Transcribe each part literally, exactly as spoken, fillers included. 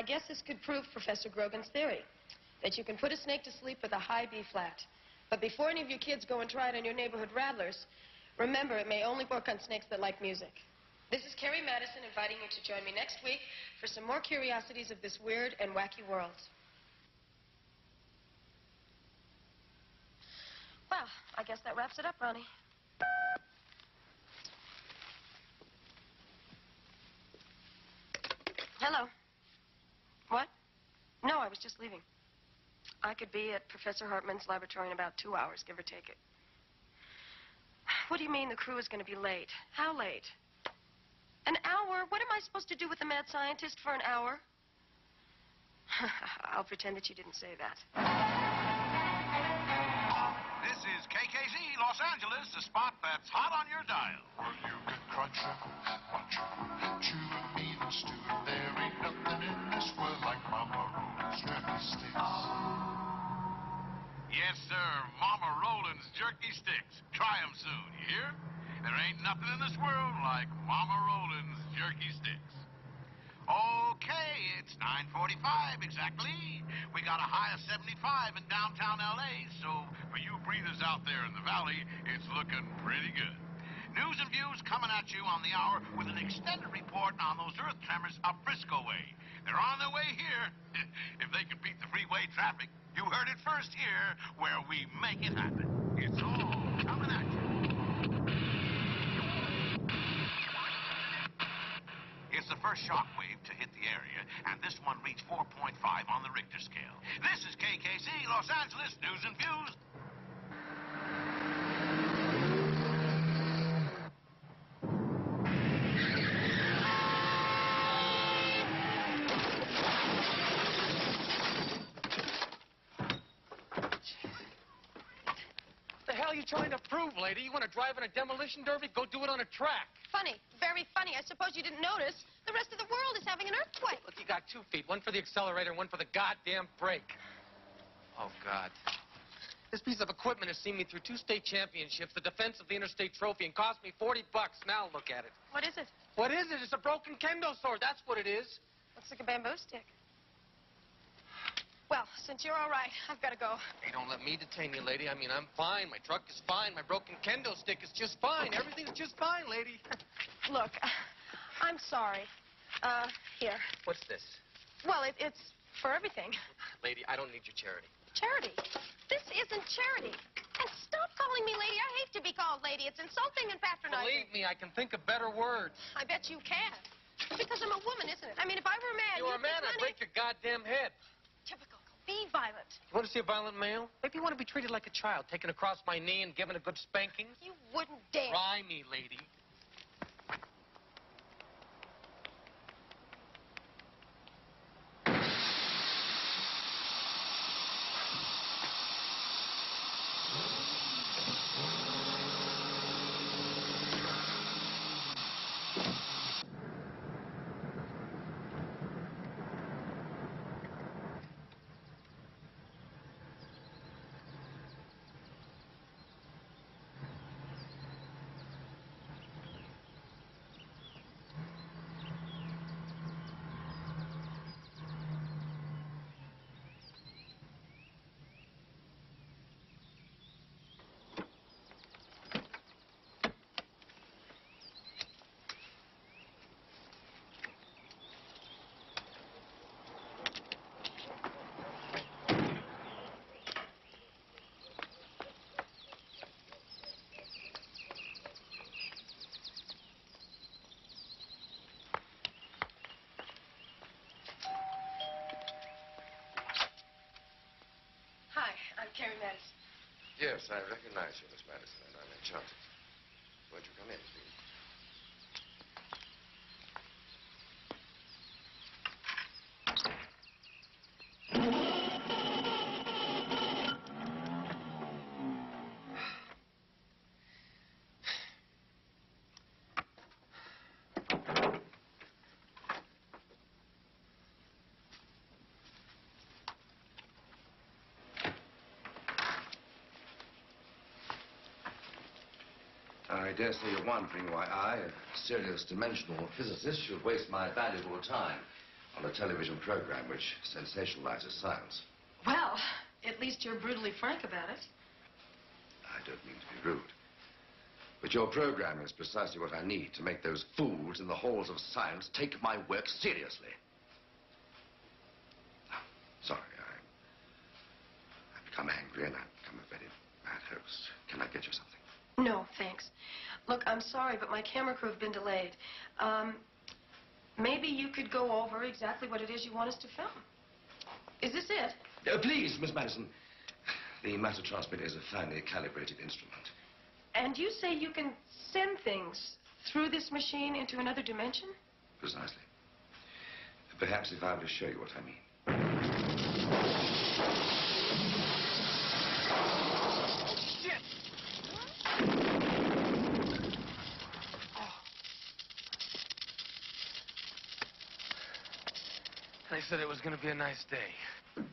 I guess this could prove Professor Grogan's theory, that you can put a snake to sleep with a high B flat. But before any of you kids go and try it on your neighborhood rattlers, remember, it may only work on snakes that like music. This is Carrie Madison inviting you to join me next week for some more curiosities of this weird and wacky world. Well, I guess that wraps it up, Ronnie. Hello. What? No, I was just leaving. I could be at Professor Hartman's laboratory in about two hours, give or take it. What do you mean the crew is going to be late? How late? An hour? What am I supposed to do with the mad scientist for an hour? I'll pretend that you didn't say that. This is K K Z Los Angeles, the spot that's hot on your dial. Well, you can crunch it, munch it, chew and even stew it. There ain't nothing in this world like Mama Roland's jerky sticks. Yes, sir, Mama Roland's jerky sticks. Try 'em soon, you hear? There ain't nothing in this world like Mama Roland's jerky sticks. Okay, it's nine forty-five exactly. We got a high of seventy-five in downtown L A, so for you breathers out there in the valley, it's looking pretty good. News and views coming at you on the hour with an extended report on those earth tremors up Frisco way. They're on their way here. If they can beat the freeway traffic, you heard it first here, where we make it happen. It's all coming at you. It's the first shock wave to hit the area, and this one reached four point five on the Richter scale. This is K K Z Los Angeles News and Views. What the hell are you trying to prove, lady? You want to drive in a demolition derby? Go do it on a track. Funny, very funny. I suppose you didn't notice. The rest of the world is having an earthquake. Look, you got two feet. One for the accelerator and one for the goddamn brake. Oh, God. This piece of equipment has seen me through two state championships, the defense of the interstate trophy, and cost me forty bucks. Now look at it. What is it? What is it? It's a broken kendo sword. That's what it is. Looks like a bamboo stick. Well, since you're all right, I've got to go. Hey, don't let me detain you, lady. I mean, I'm fine. My truck is fine. My broken kendo stick is just fine. Everything's just fine, lady. Look, I'm sorry. Uh, here. What's this? Well, it, it's for everything. Lady, I don't need your charity. Charity? This isn't charity. And stop calling me lady. I hate to be called lady. It's insulting and patronizing. Believe me, I can think of better words. I bet you can. Because I'm a woman, isn't it? I mean, if I were a man, You were a you'd man, think I'd money... break your goddamn head. Typical. Be violent. You want to see a violent male? Maybe you want to be treated like a child, taken across my knee and given a good spanking? You wouldn't dare. Try me, lady. Carrie Madison. Yes, I recognize you, Miss Madison, and I'm enchanted. Won't you come in, please? I dare say you're wondering why I, a serious dimensional physicist, should waste my valuable time on a television program which sensationalizes science. Well, at least you're brutally frank about it. I don't mean to be rude. But your program is precisely what I need to make those fools in the halls of science take my work seriously. Sorry, I, I've become angry and I've become a very bad host. Can I get you something? No, thanks. Look, I'm sorry, but my camera crew have been delayed. Um, maybe you could go over exactly what it is you want us to film. Is this it? Uh, please, Miss Madison. The matter transmitter is a finely calibrated instrument. And you say you can send things through this machine into another dimension? Precisely. Perhaps if I were to show you what I mean. Shit! They said it was going to be a nice day.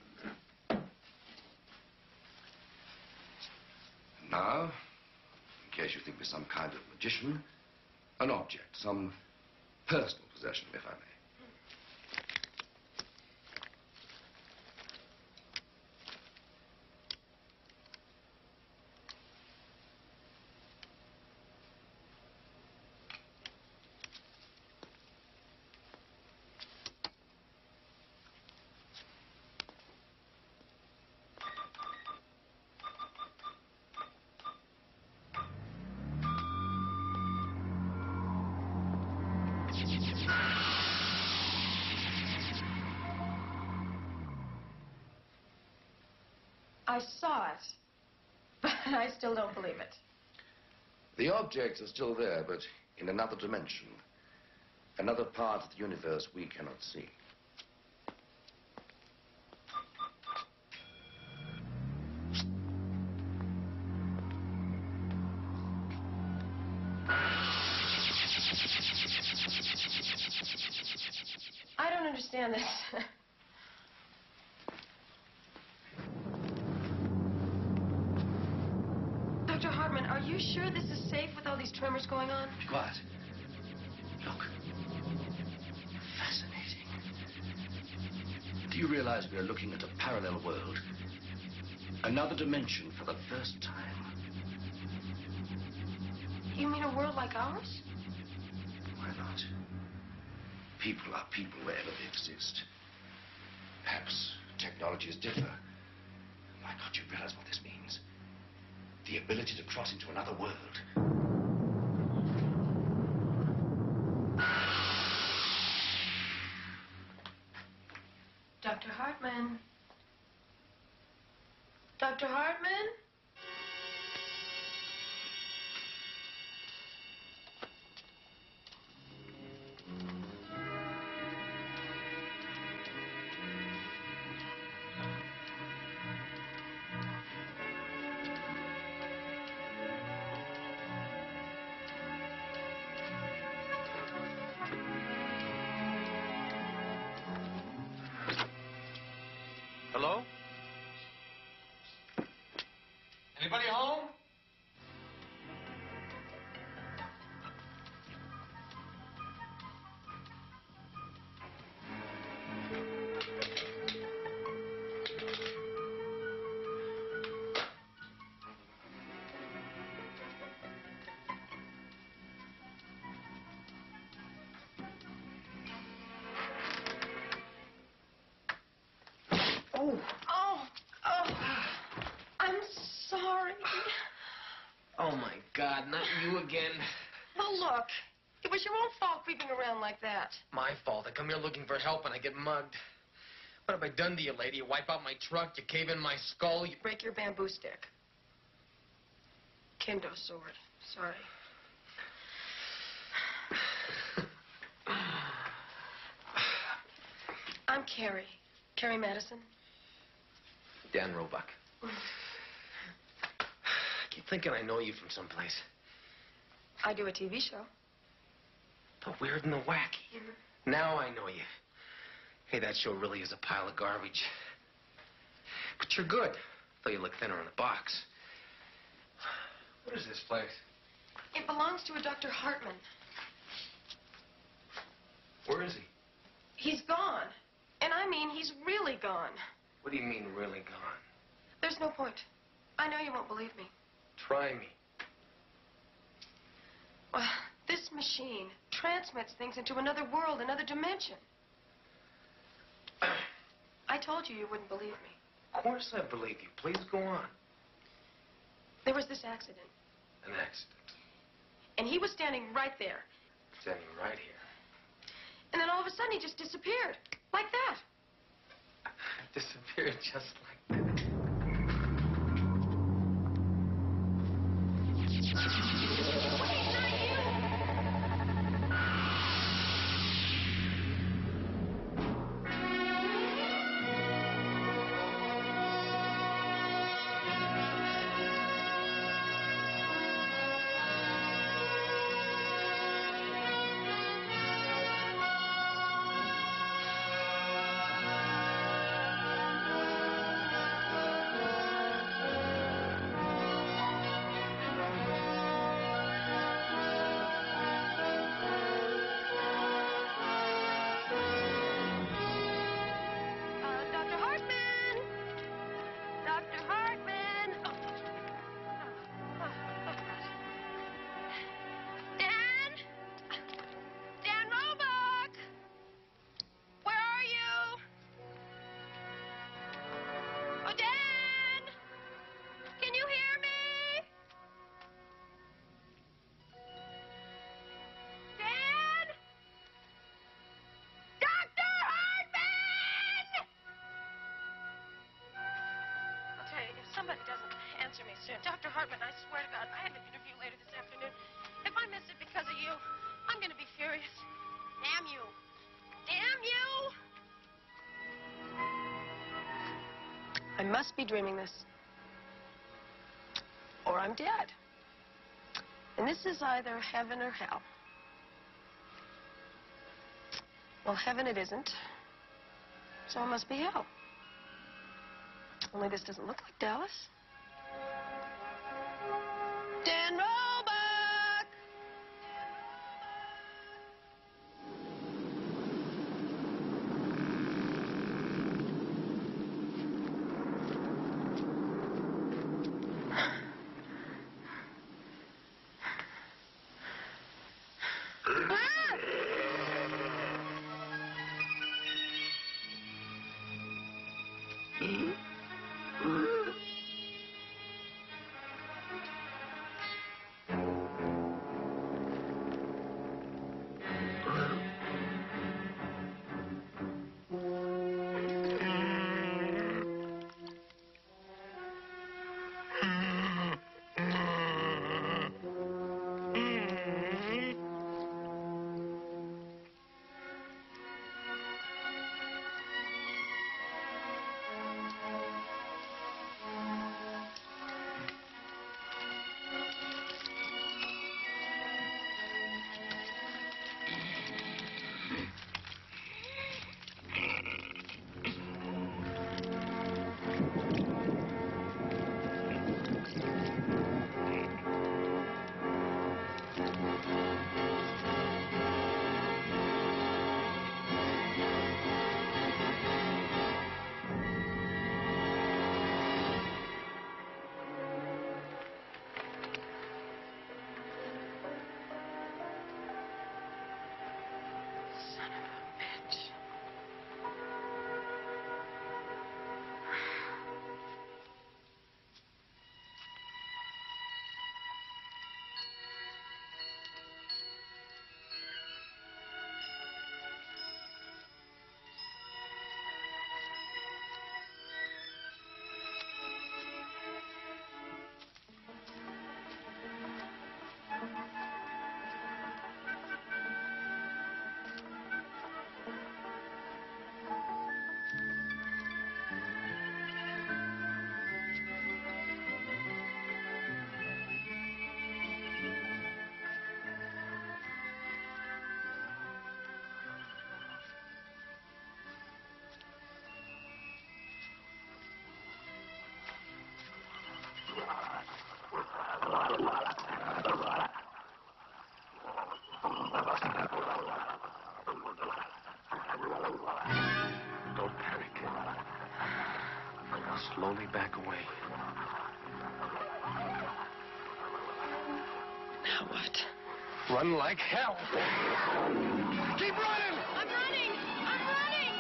Now, in case you think me some kind of magician, an object, some personal possession, if I may. I saw it, but I still don't believe it. The objects are still there, but in another dimension. Another part of the universe we cannot see. I don't understand this. Doctor Hartman, are you sure this is safe with all these tremors going on? Be quiet. Look. Fascinating. Do you realize we are looking at a parallel world? Another dimension for the first time. You mean a world like ours? Why not? People are people wherever they exist. Perhaps technologies differ. Why can't you realize what this means? The ability to cross into another world. Doctor Hartman? Doctor Hartman? Hello? Anybody home? Oh, oh, oh. I'm sorry. Oh, my God, not you again. Well, look, it was your own fault creeping around like that. My fault. I come here looking for help and I get mugged. What have I done to you, lady? You wipe out my truck, you cave in my skull, you... Break your bamboo stick. Kendo sword. Sorry. I'm Carrie. Carrie Madison. Dan Roebuck. I keep thinking I know you from someplace. I do a T V show. The weird and the wacky. Mm-hmm. Now I know you. Hey, that show really is a pile of garbage. But you're good, though you look thinner in the box. What is this place? It belongs to a Doctor Hartman. Where is he? He's gone. And I mean, he's really gone. What do you mean, really gone? There's no point. I know you won't believe me. Try me. Well, this machine transmits things into another world, another dimension. I told you you wouldn't believe me. Of course I believe you. Please go on. There was this accident, An accident. and he was standing right there. Standing right here. And then all of a sudden, he just disappeared. Like that. Disappeared just like that. Somebody doesn't answer me soon. Doctor Hartman, I swear to God, I have an interview later this afternoon. If I miss it because of you, I'm going to be furious. Damn you. Damn you! I must be dreaming this. Or I'm dead. And this is either heaven or hell. Well, heaven it isn't. So it must be hell. Only this doesn't look like Dallas. Dan Roebuck! only back away. Now what? Run like hell. Keep running! I'm running! I'm running!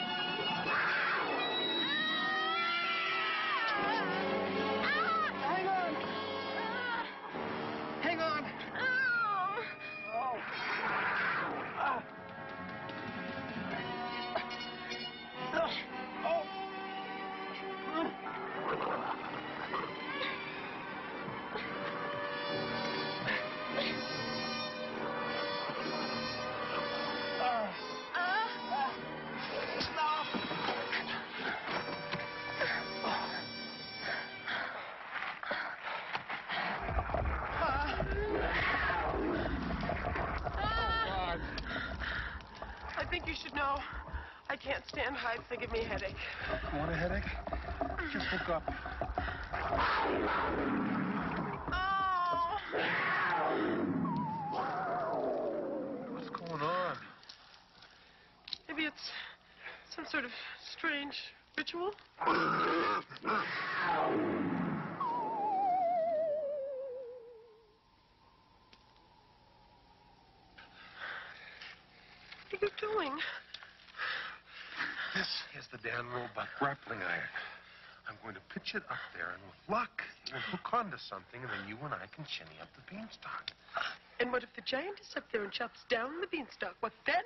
Hang on! Hang on! Oh. Ah. Oh. I think you should know. I can't stand heights. They give me a headache. Want a headache? Just look up. Oh! What's going on? Maybe it's some sort of strange ritual. What are you doing? This is the Dan Roebuck grappling iron. I'm going to pitch it up there, and with luck, it will hook onto something, and then you and I can shinny up the beanstalk. And what if the giant is up there and chops down the beanstalk? What then?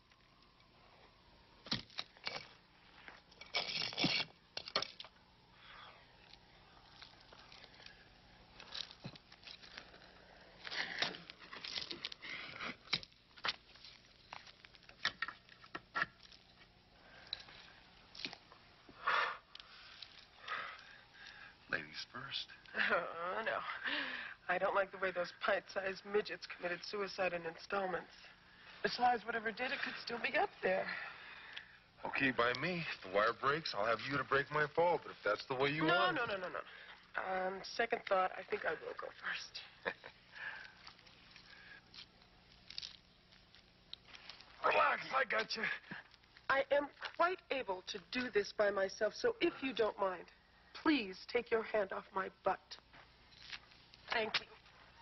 Ladies first. Oh, no. I don't like the way those pint-sized midgets committed suicide in installments. Besides, whatever did it could still be up there. Okay, by me. If the wire breaks, I'll have you to break my fall, but if that's the way you no, want no, no, no, no. Um, second thought, I think I will go first. Relax, I got you. I am quite able to do this by myself, so if you don't mind, please take your hand off my butt. Thank you.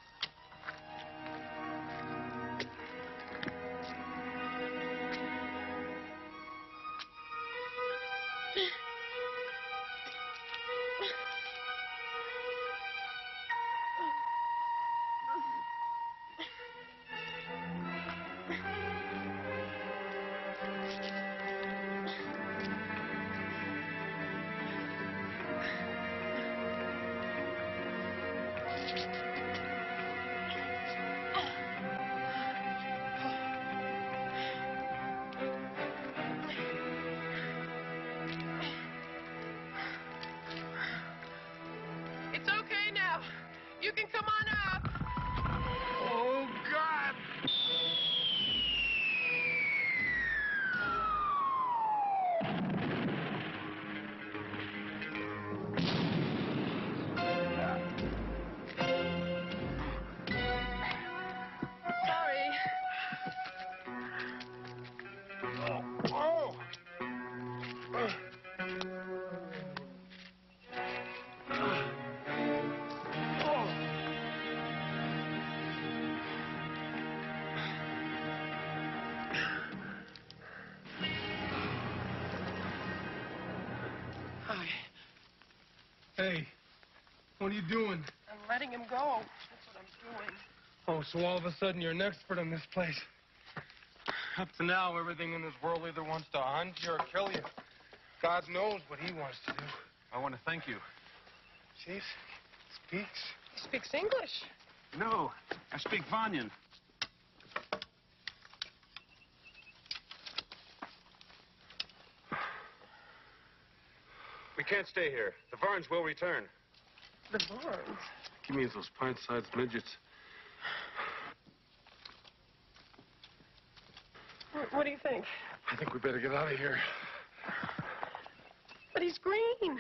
It's okay now. You can come on out. Oh, God! Sorry. Oh! Hi. Hey, what are you doing? I'm letting him go. That's what I'm doing. Oh, so all of a sudden you're an expert on this place. Up to now, everything in this world either wants to hunt you or kill you. God knows what he wants to do. I want to thank you. Jeez, speaks. He speaks English. No, I speak Vanyan. We can't stay here. The Varns will return. The Varns? He means those pint-sized midgets. What, what do you think? I think we better get out of here. But he's green.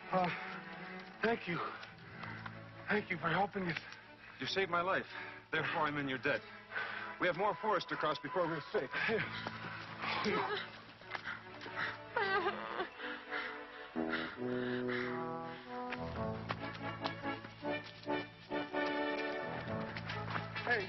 Uh, thank you. Thank you for helping us. You saved my life. Therefore, I'm in your debt. We have more forest to cross before we're safe. Hey.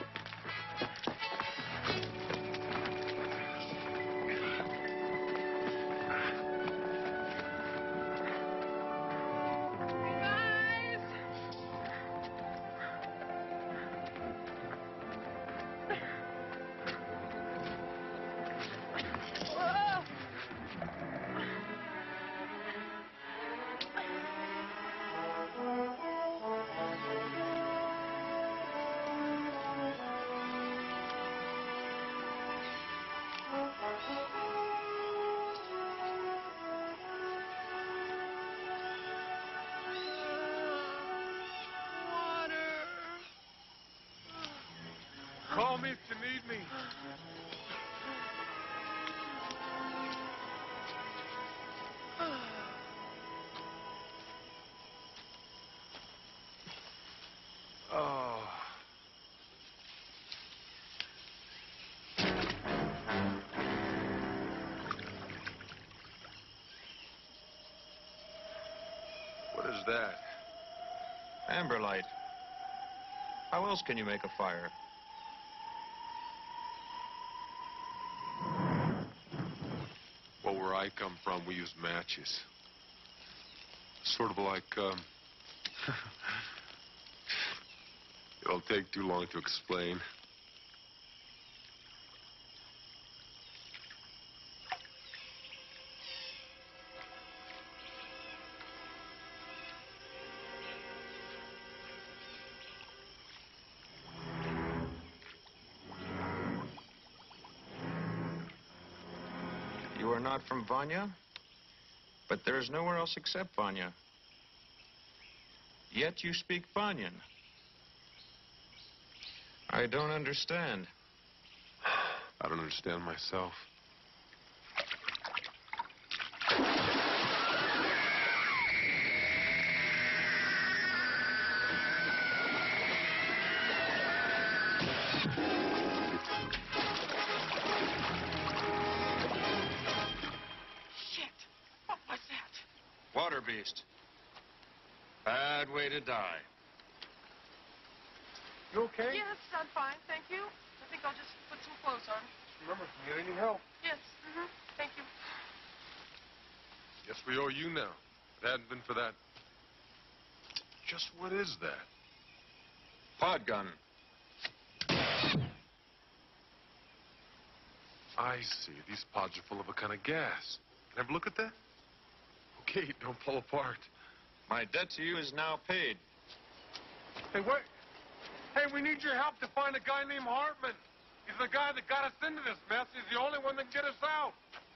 Call me if you need me. Oh. What is that? Amber light. How else can you make a fire? Well, where I come from, we use matches. Sort of like, um... it'll take too long to explain. You are not from Vanya, but there is nowhere else except Vanya. Yet you speak Vanyan. I don't understand. I don't understand myself. Water beast. Bad way to die. You okay? Yes, I'm fine, thank you. I think I'll just put some clothes on. Remember, if you need any help. Yes, mm-hmm. Thank you. Guess we owe you now. If it hadn't been for that. Just what is that? Pod gun. I see. These pods are full of a kind of gas. Can I have a look at that? Okay, don't fall apart. My debt to you is now paid. Hey, wait. Hey, we need your help to find a guy named Hartman. He's the guy that got us into this mess. He's the only one that can get us out.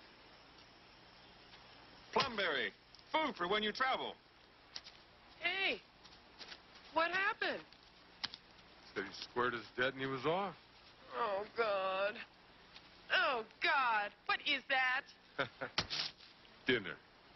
Plumberry. Food for when you travel. Hey, what happened? Said he squared his debt and he was off. Oh, God. Oh, God. What is that? Dinner.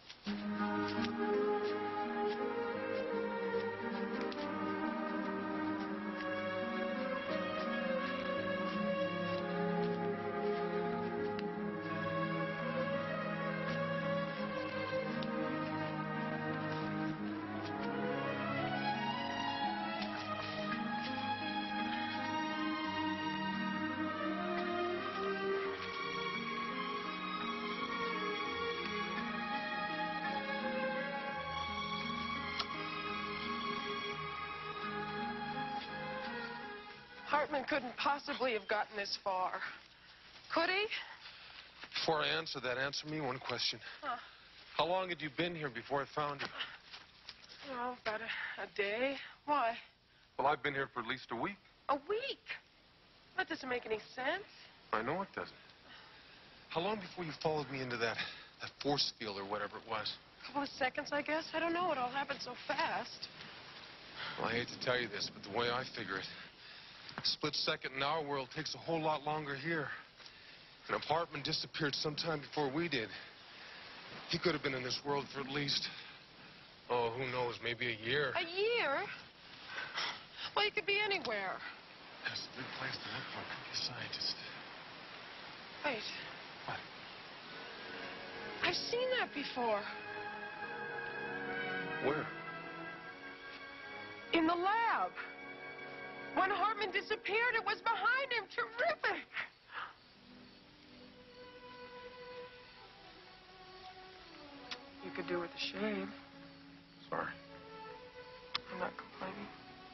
Hartman couldn't possibly have gotten this far. Could he? Before I answer that, answer me one question. Huh. How long had you been here before I found you? Oh, about a, a day. Why? Well, I've been here for at least a week. A week? That doesn't make any sense. I know it doesn't. How long before you followed me into that, that force field or whatever it was? A couple of seconds, I guess. I don't know. It all happened so fast. Well, I hate to tell you this, but the way I figure it, a split second in our world takes a whole lot longer here. And if Hartman disappeared sometime before we did, he could have been in this world for at least Oh, who knows? Maybe a year. A year? Well, you could be anywhere. That's a good place to look for a cookie scientist. Wait. What? I've seen that before. Where? In the lab. When Hartman disappeared, it was behind him. Terrific. You could do with a shave. Sorry. I'm not complaining.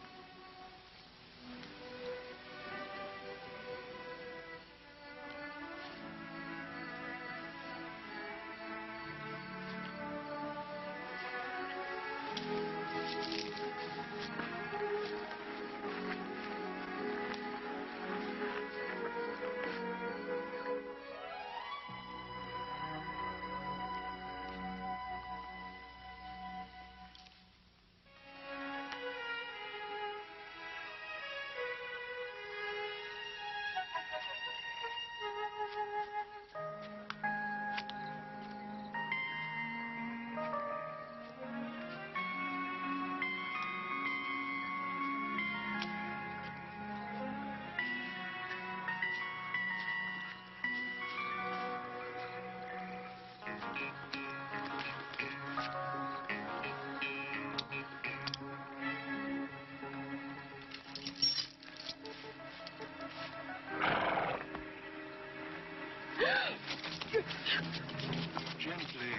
Gently.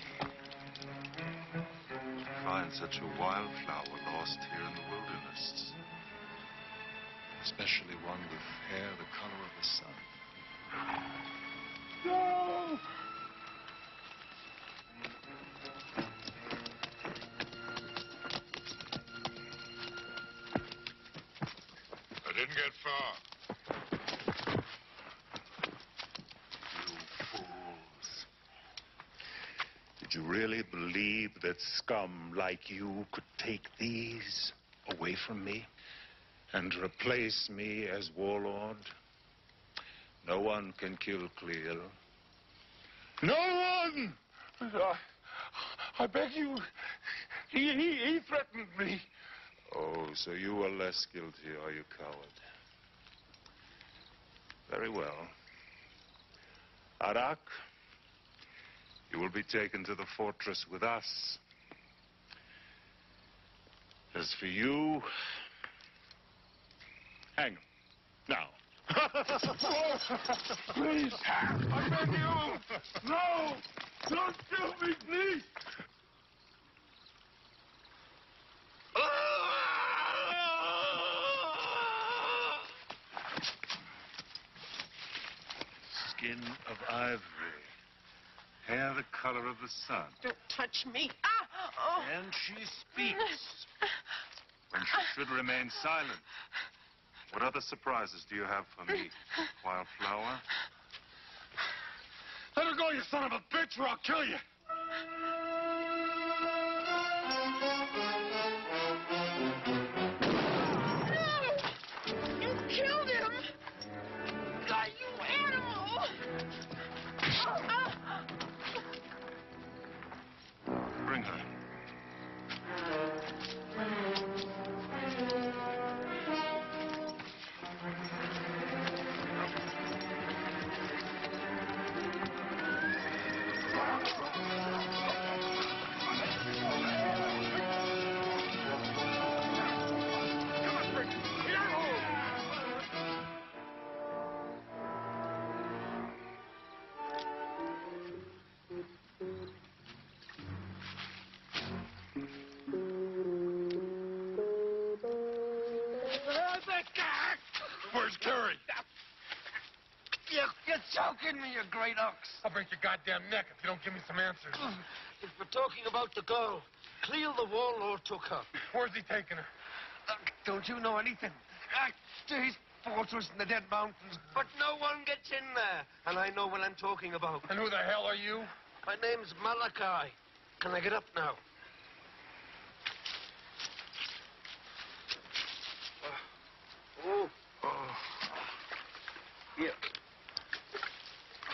Find such a wildflower lost here in the wilderness. Especially one with hair the color of the sun. No! I didn't get far. You fools. Did you really believe that scum like you could take these away from me and replace me as warlord? No one can kill Cleel. No one! I, I beg you. He, he, he threatened me. Oh, so you are less guilty, are you, coward? Very well. Arak, you will be taken to the fortress with us. As for you, hang now. Please, I beg you. No! Don't kill me, please. Skin of ivory. Hair the color of the sun. Don't touch me. Ah! Oh. And she speaks when she should remain silent. What other surprises do you have for me, Wildflower? Let her go, you son of a bitch, or I'll kill you. No! You killed him! God, you animal! Ah! Bring her. Where's Kerry? You're, you're choking me, you great ox. I'll break your goddamn neck if you don't give me some answers. If we're talking about the girl, Cleel the warlord took her. Where's he taking her? Uh, don't you know anything? Uh, to his fortress in the Dead Mountains. But no one gets in there. And I know what I'm talking about. And who the hell are you? My name's Malachi. Can I get up now? Uh, oh. Oh. Here.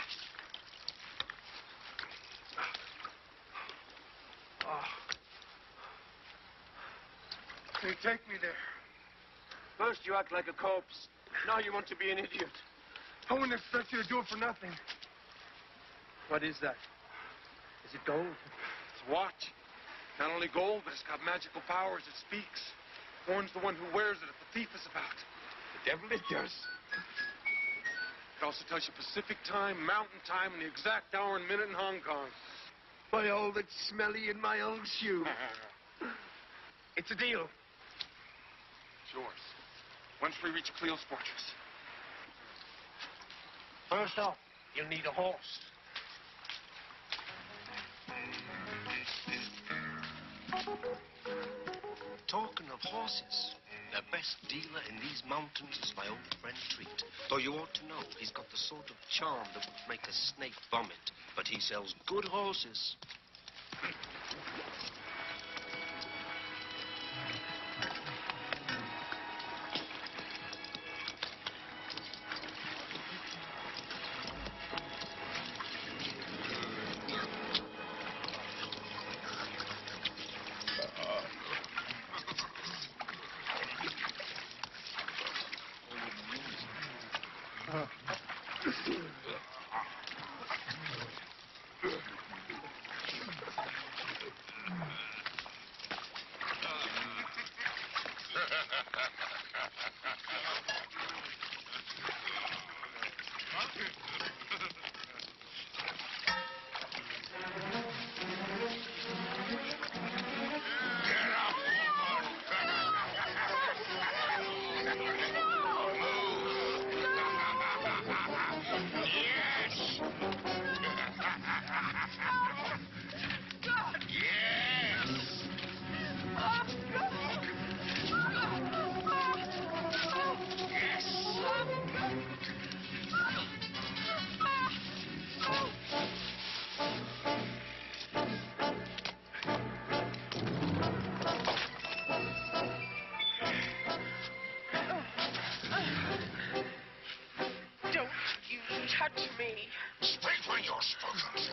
Oh. They take me there. First you act like a corpse. Now you want to be an idiot. I wouldn't expect you to do it for nothing. What is that? Is it gold? It's a watch. Not only gold, but it's got magical powers. It speaks. Warns the one who wears it if the thief is about. The devil it does. It also tells you Pacific time, mountain time, and the exact hour and minute in Hong Kong. My old, it's smelly in my old shoe. It's a deal. It's yours. Once we reach Cleo's fortress. First off, you'll need a horse. Talking of horses, the best dealer in these mountains is my old friend Treat. Though you ought to know, he's got the sort of charm that would make a snake vomit. But he sells good horses. Don't you touch me. Speak when you're spoken to.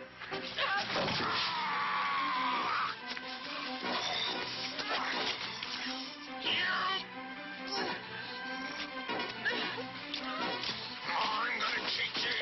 I'm gonna kick you.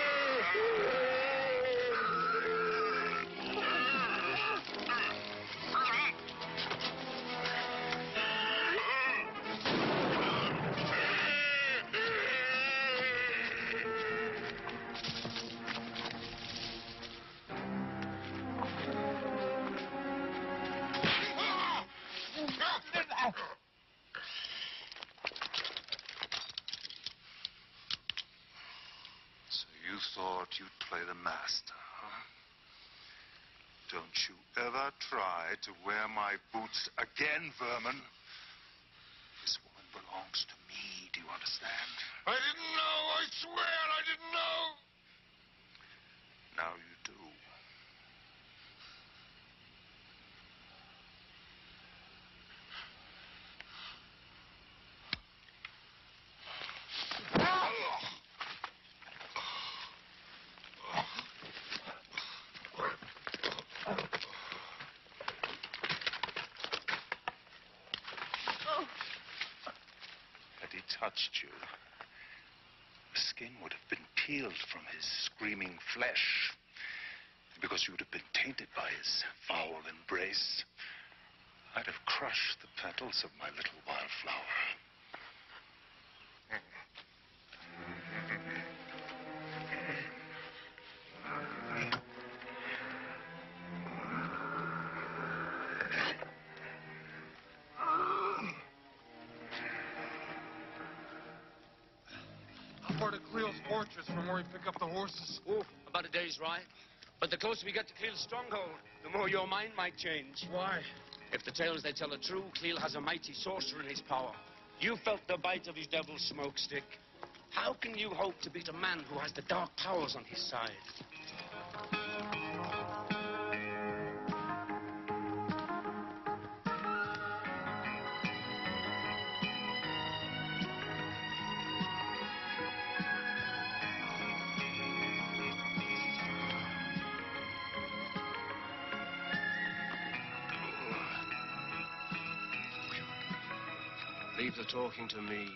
So you thought you'd play the master, huh? Don't you ever try to wear my boots again, vermin. This woman belongs to me, do you understand? I didn't know, I swear I didn't know. Now you do. Had he touched you, the skin would have been peeled from his screaming flesh. Because you would have been tainted by his foul embrace, I'd have crushed the petals of my little wildflower. How far to Cleo's fortress from where we pick up the horses? Oh, about a day's ride. But the closer we get to Cleo's stronghold, the more your mind might change. Why? If the tales they tell are true, Cleo has a mighty sorcerer in his power. You felt the bite of his devil's smoke stick. How can you hope to beat a man who has the dark powers on his side? leave the talking to me.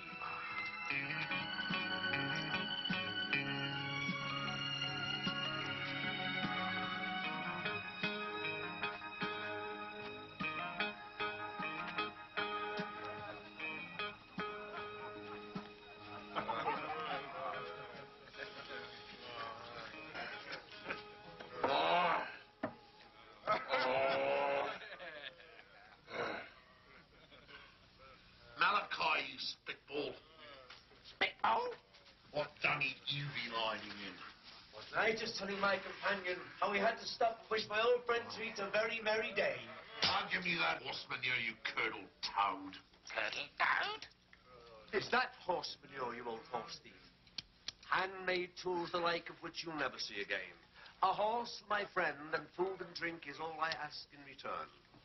Malachi, you spitball. Spitball? What dunny you be lying in? Wasn't I just telling my companion how we had to stop and wish my old friend Treat a very merry day? I'll give me that horse manure, you curdled toad. Curdled toad? Is that horse manure, you old horse thief? Handmade tools the like of which you'll never see again. A horse, my friend, and food and drink is all I ask in return.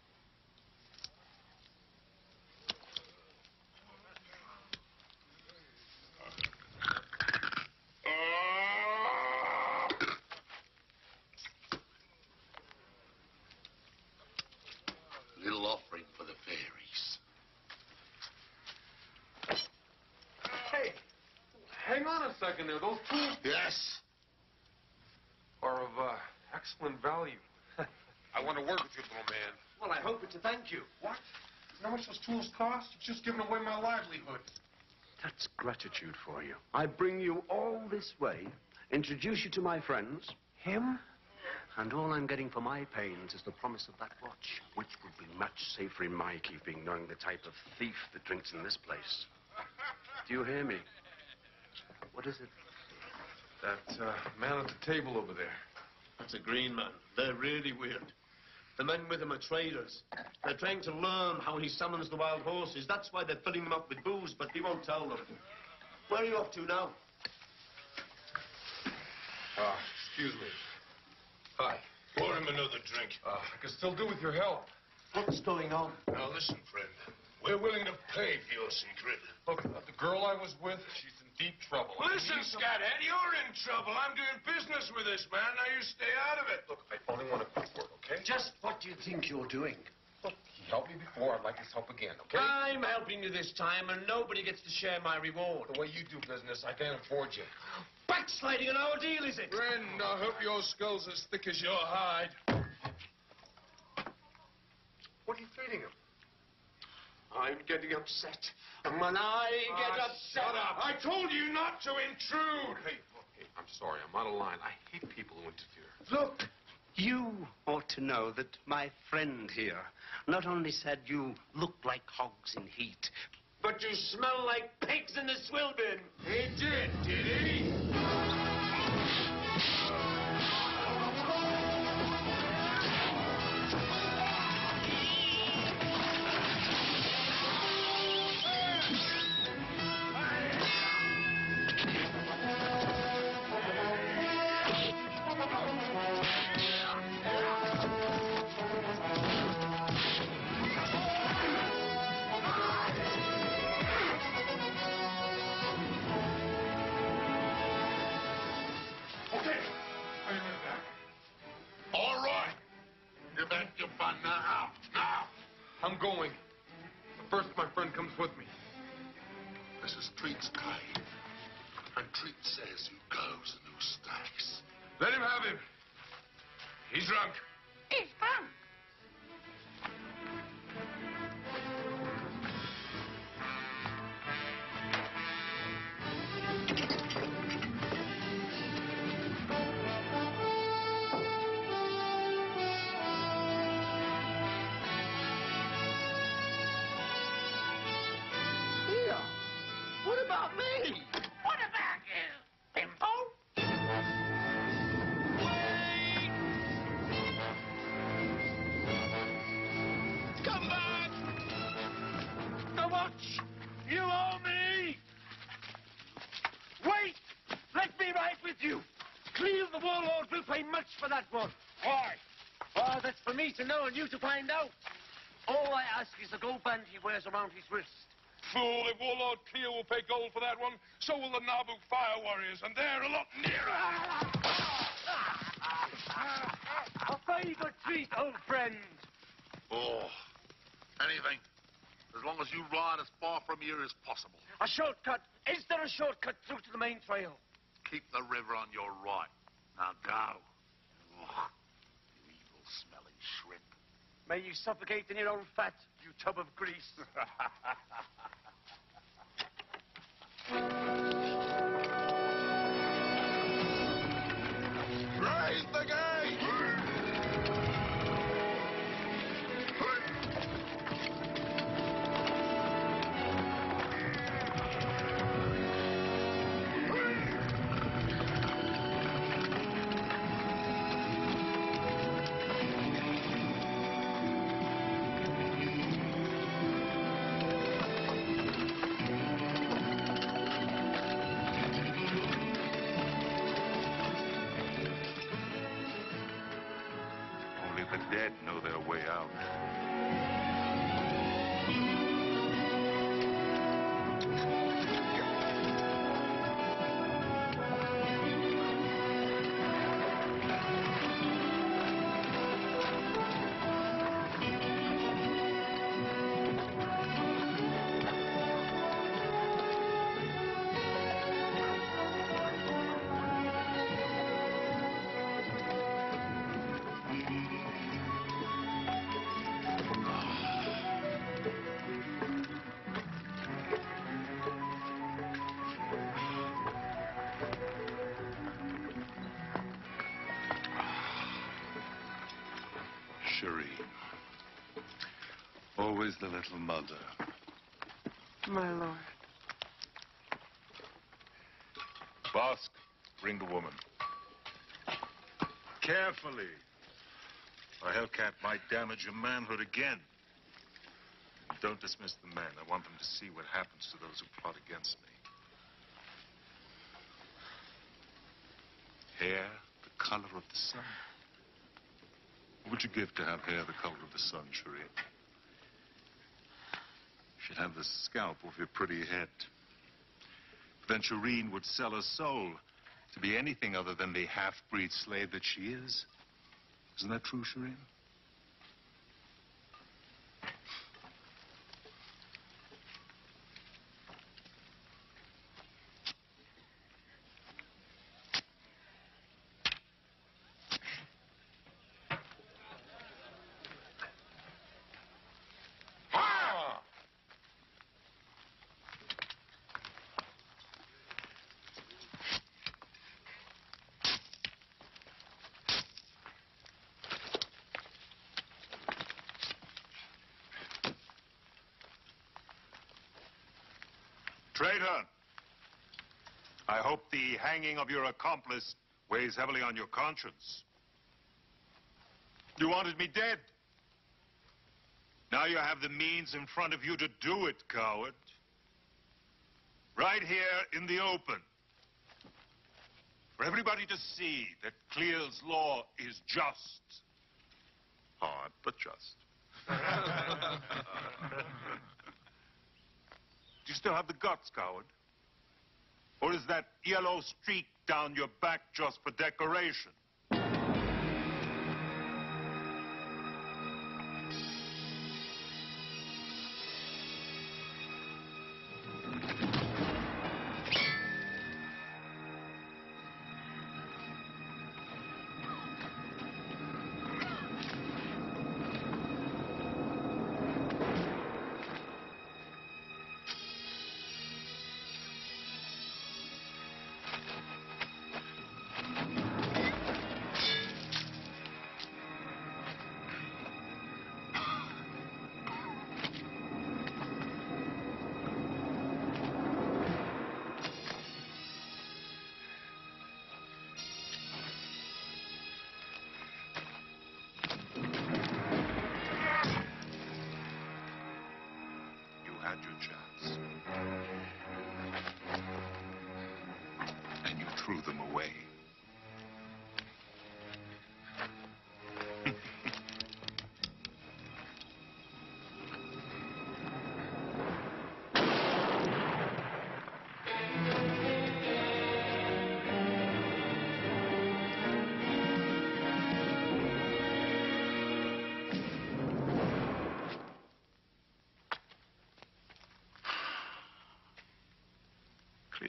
Little offering for the fairies. Hey, hang on a second there. Those tools Yes. are of uh, excellent value. I want to work with you, little man. Well, I hope it's a thank you. What? You know how much those tools cost? You've just given away my livelihood. That's gratitude for you. I bring you all this way, introduce you to my friends, him, and all I'm getting for my pains is the promise of that watch, which would be much safer in my keeping, knowing the type of thief that drinks in this place. Do you hear me? What is it? That uh, man at the table over there. That's a green man. They're really weird. The men with him are traders. They're trying to learn how he summons the wild horses. That's why they're filling them up with booze, but he won't tell them. Where are you off to now? Ah, excuse me. Hi. Pour him another drink. Uh, I can still do with your help. What's going on? Now listen, friend. We're willing to pay for your secret. Look, uh, the girl I was with, she's in deep trouble. Listen, Scathead, you're in trouble. I'm doing business with this man. Now you stay out of it. Look, I only want to quick work, okay? Just what do you think you're doing? Look, he helped me before. I'd like his help again, okay? I'm helping you this time, and nobody gets to share my reward. The way you do business, I can't afford you. Backsliding on our deal, is it? Friend, I hope your skull's as thick as your hide. What are you feeding him? I'm getting upset. And when I get Ah, upset... shut up. I told you not to intrude. Hey, look, hey, I'm sorry. I'm out of line. I hate people who interfere. Look, you ought to know that my friend here not only said you look like hogs in heat, But you smell like pigs in the swill bin. He did, did he? All right. You're back your fun now. Now. I'm going. But first, my friend comes with me. This is Treat's cave. And Treat says who goes and who stays. Let him have him. He's drunk. He's drunk. Here. What about me? What about you, Bimbo? Come back! The watch! You owe me! Wait! Let me ride with you! Cleve the warlord will pay much for that one. Why? Oh, that's for me to know and you to find out. All I ask is the gold band he wears around his wrist. Fool, if Warlord Cleo will pay gold for that one, so will the Naboo Fire Warriors, and they're a lot nearer. A favor treat, old friend. Oh, anything. As long as you ride as far from here as possible. A shortcut. Is there a shortcut through to the main trail? Keep the river on your right. Now go. Ugh, you evil-smelling shrimp. May you suffocate in your own fat, you tub of grease. Raise the gate! Only the dead know their way out. Shireen. Always the little mother. My lord. Bosk, bring the woman. Carefully. A Hellcat might damage your manhood again. And don't dismiss the men. I want them to see what happens to those who plot against me. Hair the color of the sun. What would you give to have hair the color of the sun, Shireen? She'd have the scalp of your pretty head. But then Shireen would sell her soul to be anything other than the half-breed slave that she is. Isn't that true, Shireen? Traitor! I hope the hanging of your accomplice weighs heavily on your conscience. You wanted me dead. Now you have the means in front of you to do it, coward. Right here in the open. For everybody to see that Clear's law is just. Hard, but just. Do you still have the guts, coward? Or is that yellow streak down your back just for decoration?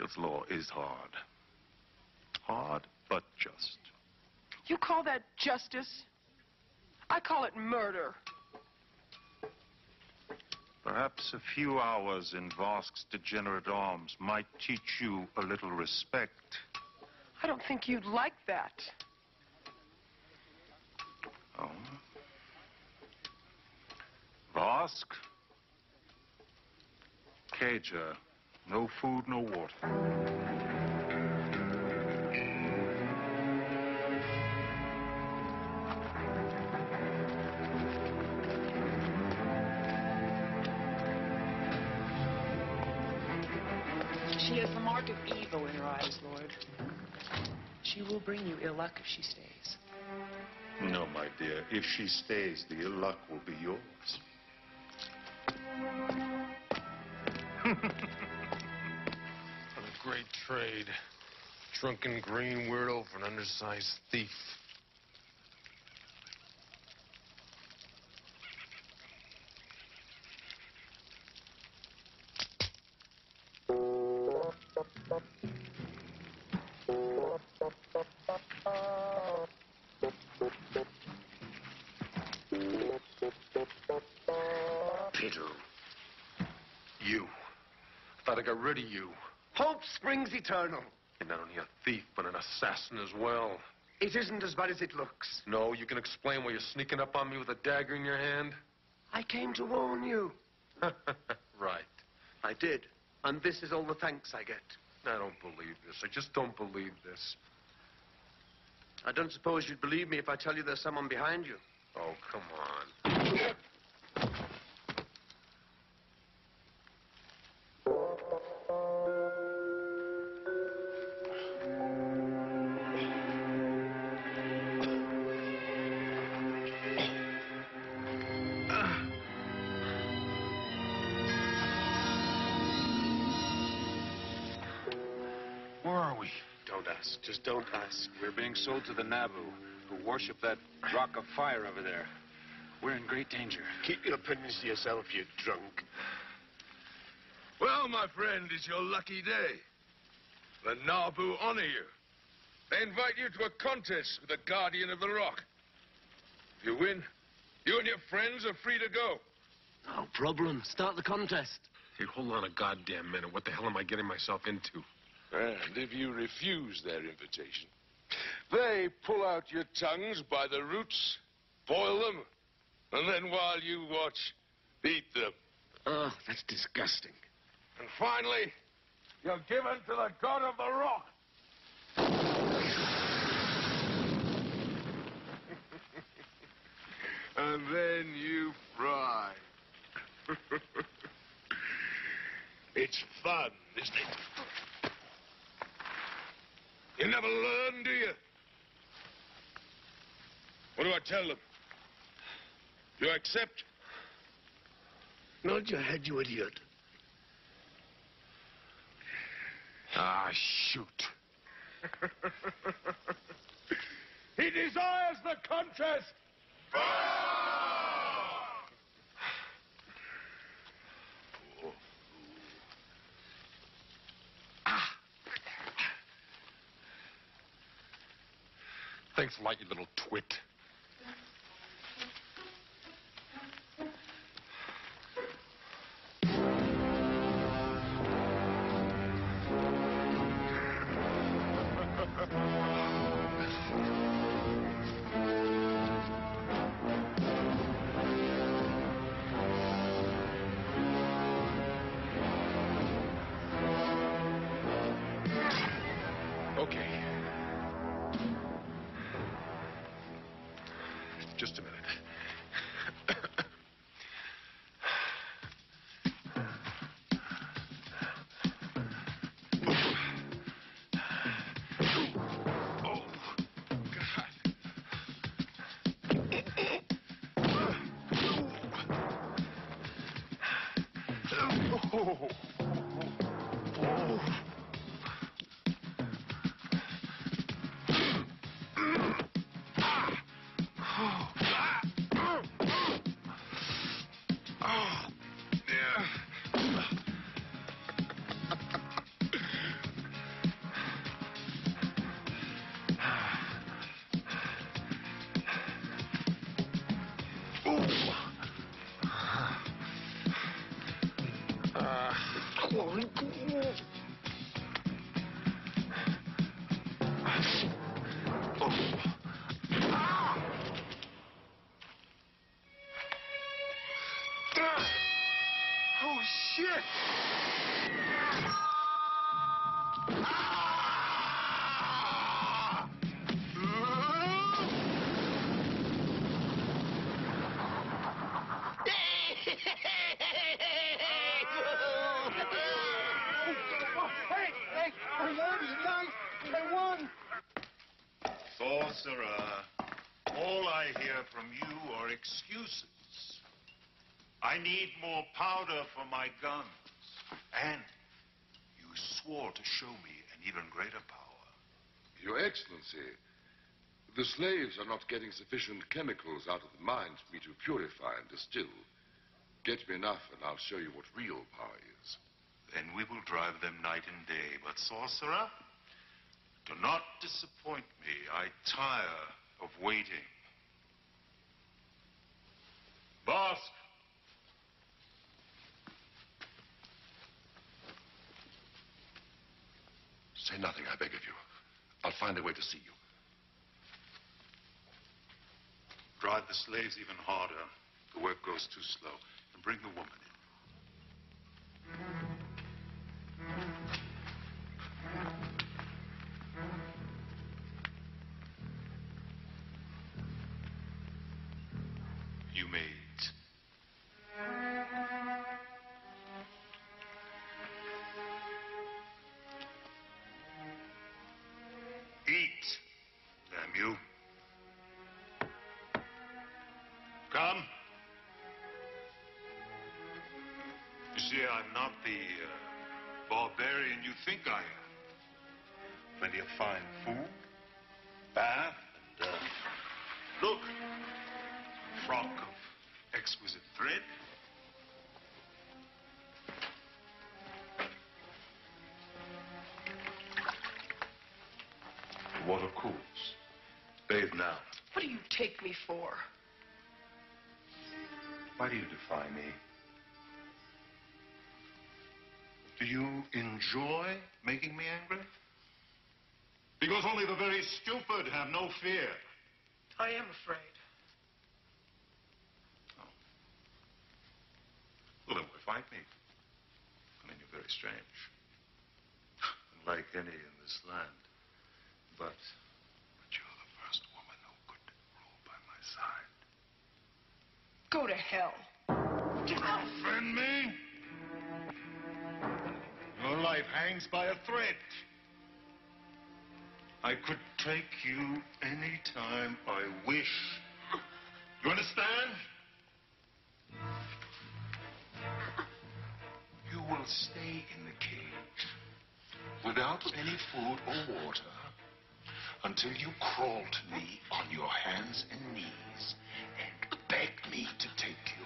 of law is hard. Hard, but just. You call that justice? I call it murder. Perhaps a few hours in Vosk's degenerate arms might teach you a little respect. I don't think you'd like that. Oh? Vosk? Cager, no food, no water. She has the mark of evil in her eyes, Lord. She will bring you ill luck if she stays. No, my dear. If she stays, the ill luck will be yours. What a great trade. Drunken green weirdo for an undersized thief. Pedro. You. I thought I got rid of you. Hope springs eternal. You're not only a thief, but an assassin as well. It isn't as bad as it looks. No, you can explain why you're sneaking up on me with a dagger in your hand? I came to warn you. Right. I did. And this is all the thanks I get. I don't believe this. I just don't believe this. I don't suppose you'd believe me if I tell you there's someone behind you. Oh, come on. Where are we? Don't ask. Just don't ask. We're being sold to the Nabu, who worship that rock of fire over there. We're in great danger. Keep your opinions to yourself, you drunk. Well, my friend, it's your lucky day. The Nabu honor you. They invite you to a contest with the Guardian of the Rock. If you win, you and your friends are free to go. No problem. Start the contest. Hey, hold on a goddamn minute. What the hell am I getting myself into? And if you refuse their invitation, they pull out your tongues by the roots, boil them, and then while you watch, eat them. Oh, that's disgusting. And finally, you're given to the God of the Rock. And then you fry. It's fun, isn't it? You never learn, do you? What do I tell them? You accept? Nod your head, you idiot. Ah, shoot. He desires the contest. Thanks a lot, you little twit. Okay. Just a minute. Oh, God. Oh. Oh. Hey, hey, I won, you guys. I won. Sorcerer, all I hear from you are excuses. I need more powder for my guns. And you swore to show me an even greater power. Your Excellency, the slaves are not getting sufficient chemicals out of the mines for me to purify and distill. Get me enough, and I'll show you what real power is. Then we will drive them night and day. But, sorcerer, do not disappoint me. I tire of waiting. Boss! Say nothing, I beg of you. I'll find a way to see you. Drive the slaves even harder. The work goes too slow. And bring the woman in. You may eat. Eat, damn you. Come. You see, I'm not the uh, barbarian you think I am. Plenty of fine food, bath, and, uh, look, frock of exquisite thread. The water cools. Bathe now. What do you take me for? Why do you defy me? Do you enjoy making me angry? Because only the very stupid have no fear. I am afraid. Oh. Well, then why fight me? I mean, you're very strange. Unlike any in this land. But, but you're the first woman who could rule by my side. Go to hell. Offend me? Your life hangs by a thread. I could take you any time I wish. You understand? You will stay in the cage without any food or water until you crawl to me on your hands and knees and beg me to take you.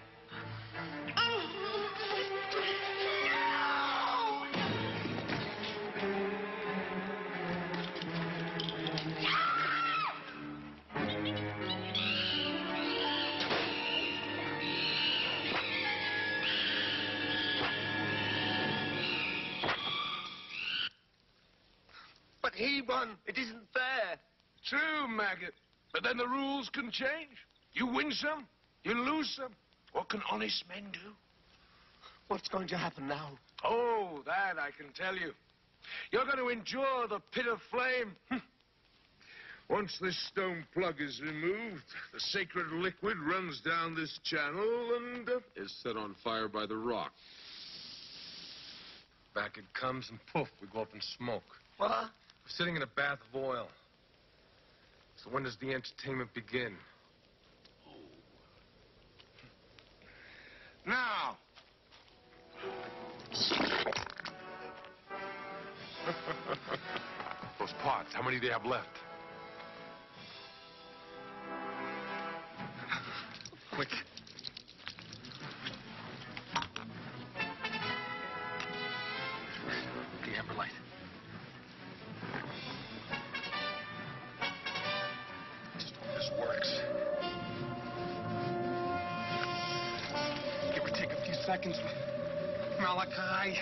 But he won. It isn't fair. True, maggot. But then the rules can change. You win some, you lose some. What can honest men do? What's going to happen now? Oh, that I can tell you. You're going to endure the pit of flame. Once this stone plug is removed, the sacred liquid runs down this channel and uh, Is set on fire by the rock. Back it comes and poof, we go up in smoke. What? We're sitting in a bath of oil. So when does the entertainment begin? now. Those pots, how many do they have left? Quick. The amber light. Just hope this works. Give or take a few seconds. Malachi.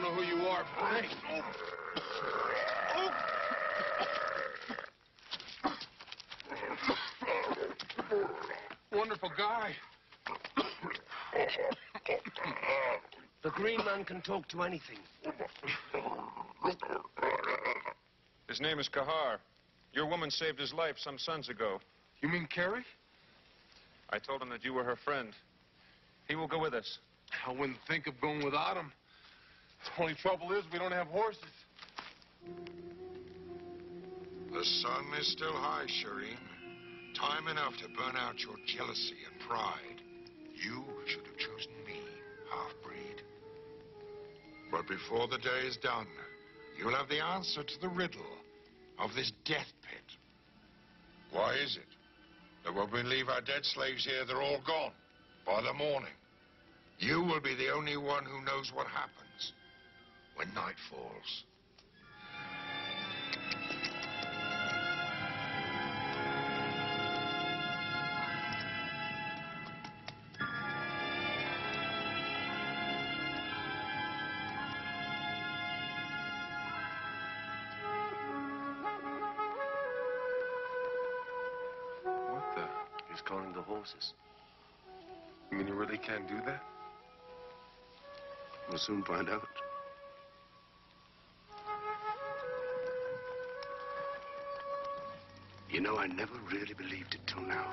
know who you are, but hey. Wonderful guy. The Green Man can talk to anything. His name is Kahar. Your woman saved his life some suns ago. You mean Carrie? I told him that you were her friend. He will go with us. I wouldn't think of going without him. The only trouble is we don't have horses. The sun is still high, Shireen. Time enough to burn out your jealousy and pride. You should have chosen me, half-breed. But before the day is done, you'll have the answer to the riddle of this death pit. Why is it that when we leave our dead slaves here, they're all gone by the morning? You will be the only one who knows what happens when night falls. What the? He's calling the horses. You mean you really can't do that? We'll soon find out. You know, I never really believed it till now.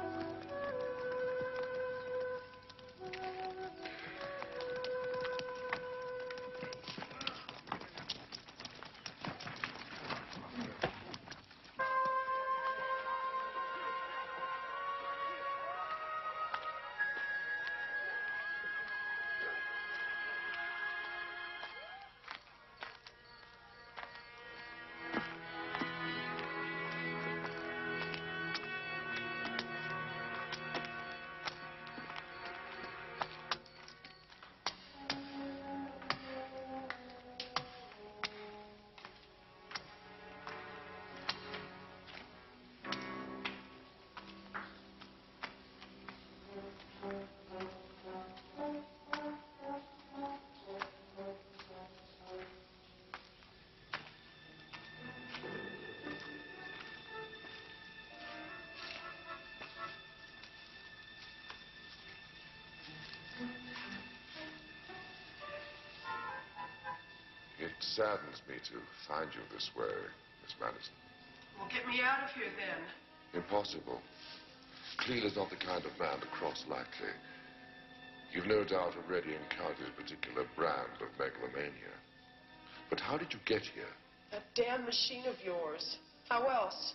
It saddens me to find you this way, Miss Madison. Well, get me out of here then. Impossible. Cleel is not the kind of man to cross lightly. You've no doubt already encountered a particular brand of megalomania. But how did you get here? That damn machine of yours. How else?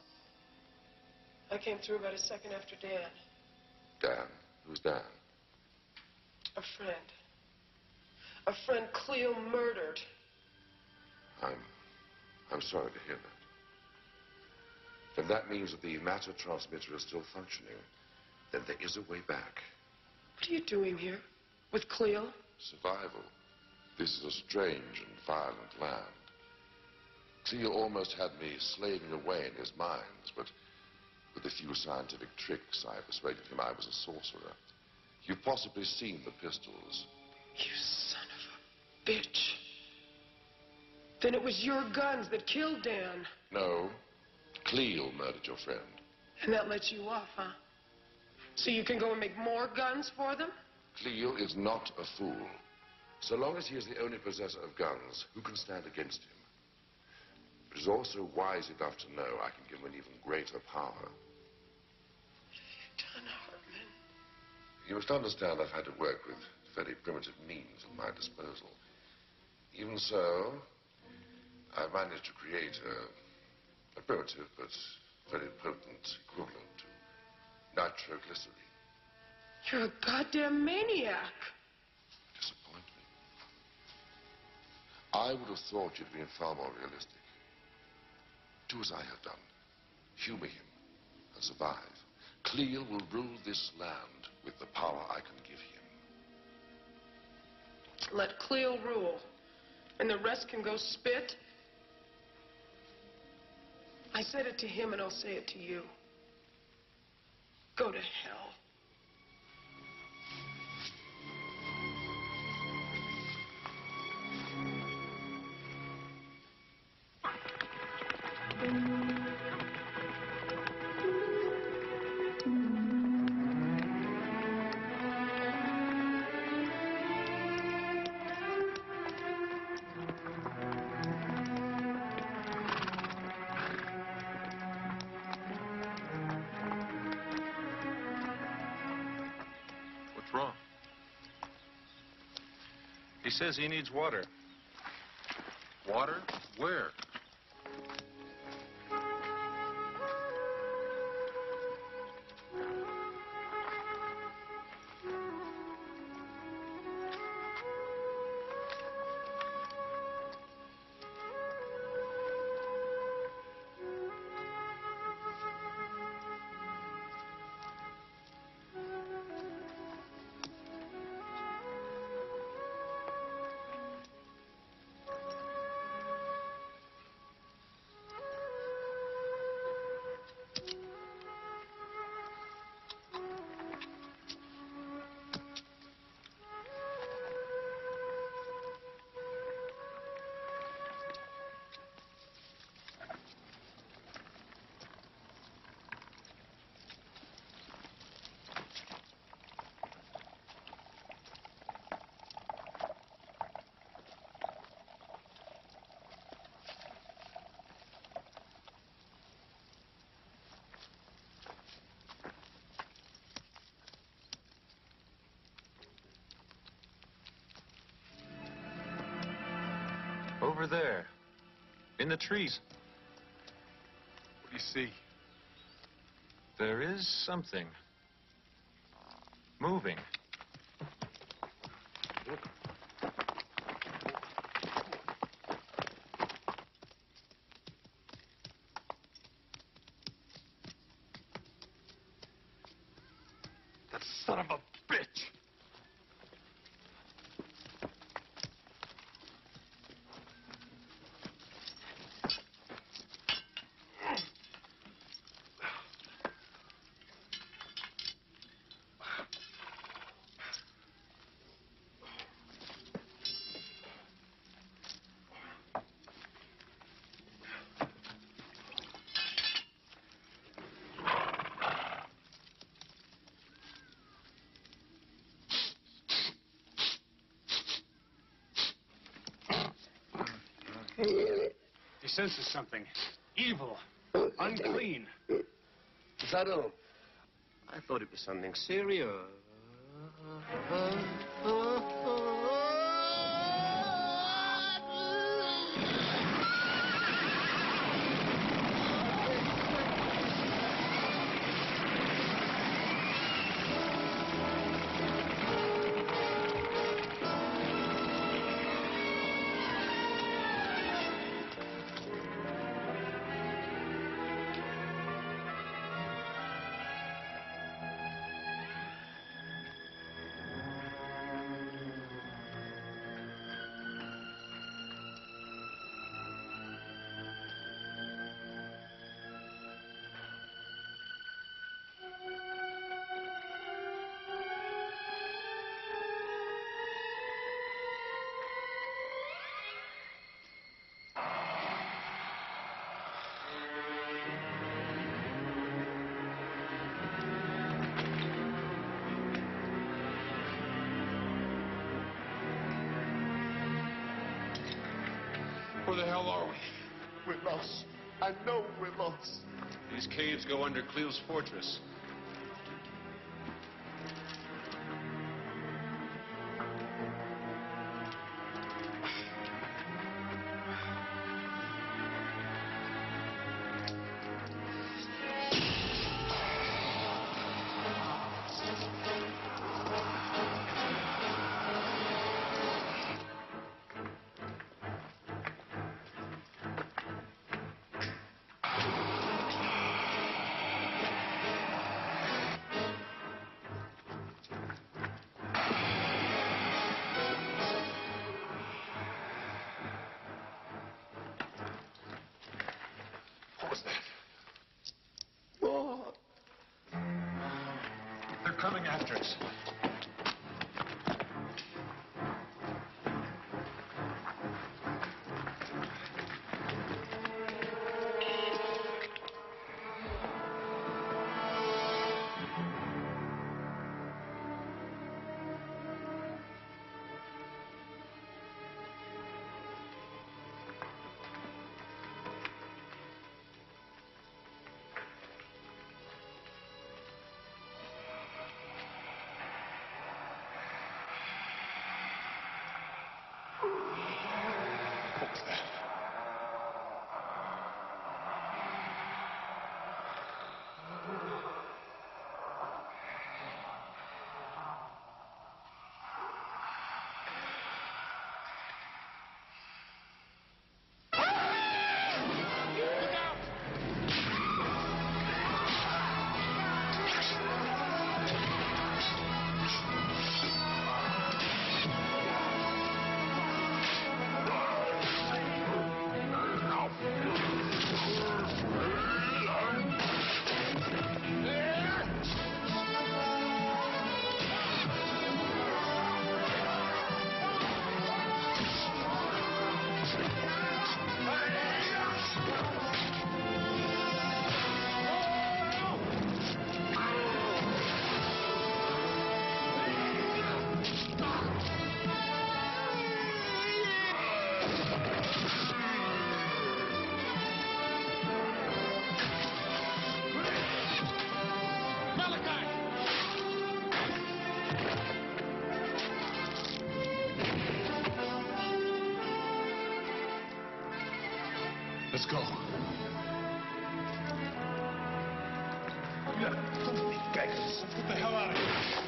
I came through about a second after Dan. Dan? Who's Dan? A friend. A friend Cleo murdered. I'm... I'm sorry to hear that. Then that means that the matter transmitter is still functioning. Then there is a way back. What are you doing here? With Cleo? Survival. This is a strange and violent land. Cleo almost had me slaving away in his mines, but with a few scientific tricks, I persuaded him I was a sorcerer. You've possibly seen the pistols. You son of a bitch. Then it was your guns that killed Dan. No. Cleo murdered your friend. And that lets you off, huh? So you can go and make more guns for them? Cleo is not a fool. So long as he is the only possessor of guns, who can stand against him? But he's also wise enough to know I can give him an even greater power. What have you done, Hartman? You must understand I've had to work with very primitive means at my disposal. Even so, I've managed to create a, a primitive but very potent equivalent to nitroglycerine. You're a goddamn maniac. Disappoint me. I would have thought you'd been far more realistic. Do as I have done. Humor him and survive. Cleo will rule this land with the power I can give him. Let Cleo rule, and the rest can go spit. I said it to him, and I'll say it to you. Go to hell. He says he needs water. Water? Where? Over there. In the trees. What do you see? There is something. Moving. That son of a bitch! He senses something. Evil. Unclean. Is that all? I thought it was something serious. Where the hell are we? We're lost. I know we're lost. These caves go under Cleo's fortress. What was that? Oh. They're coming after us. Let's go. Get the hell out of here.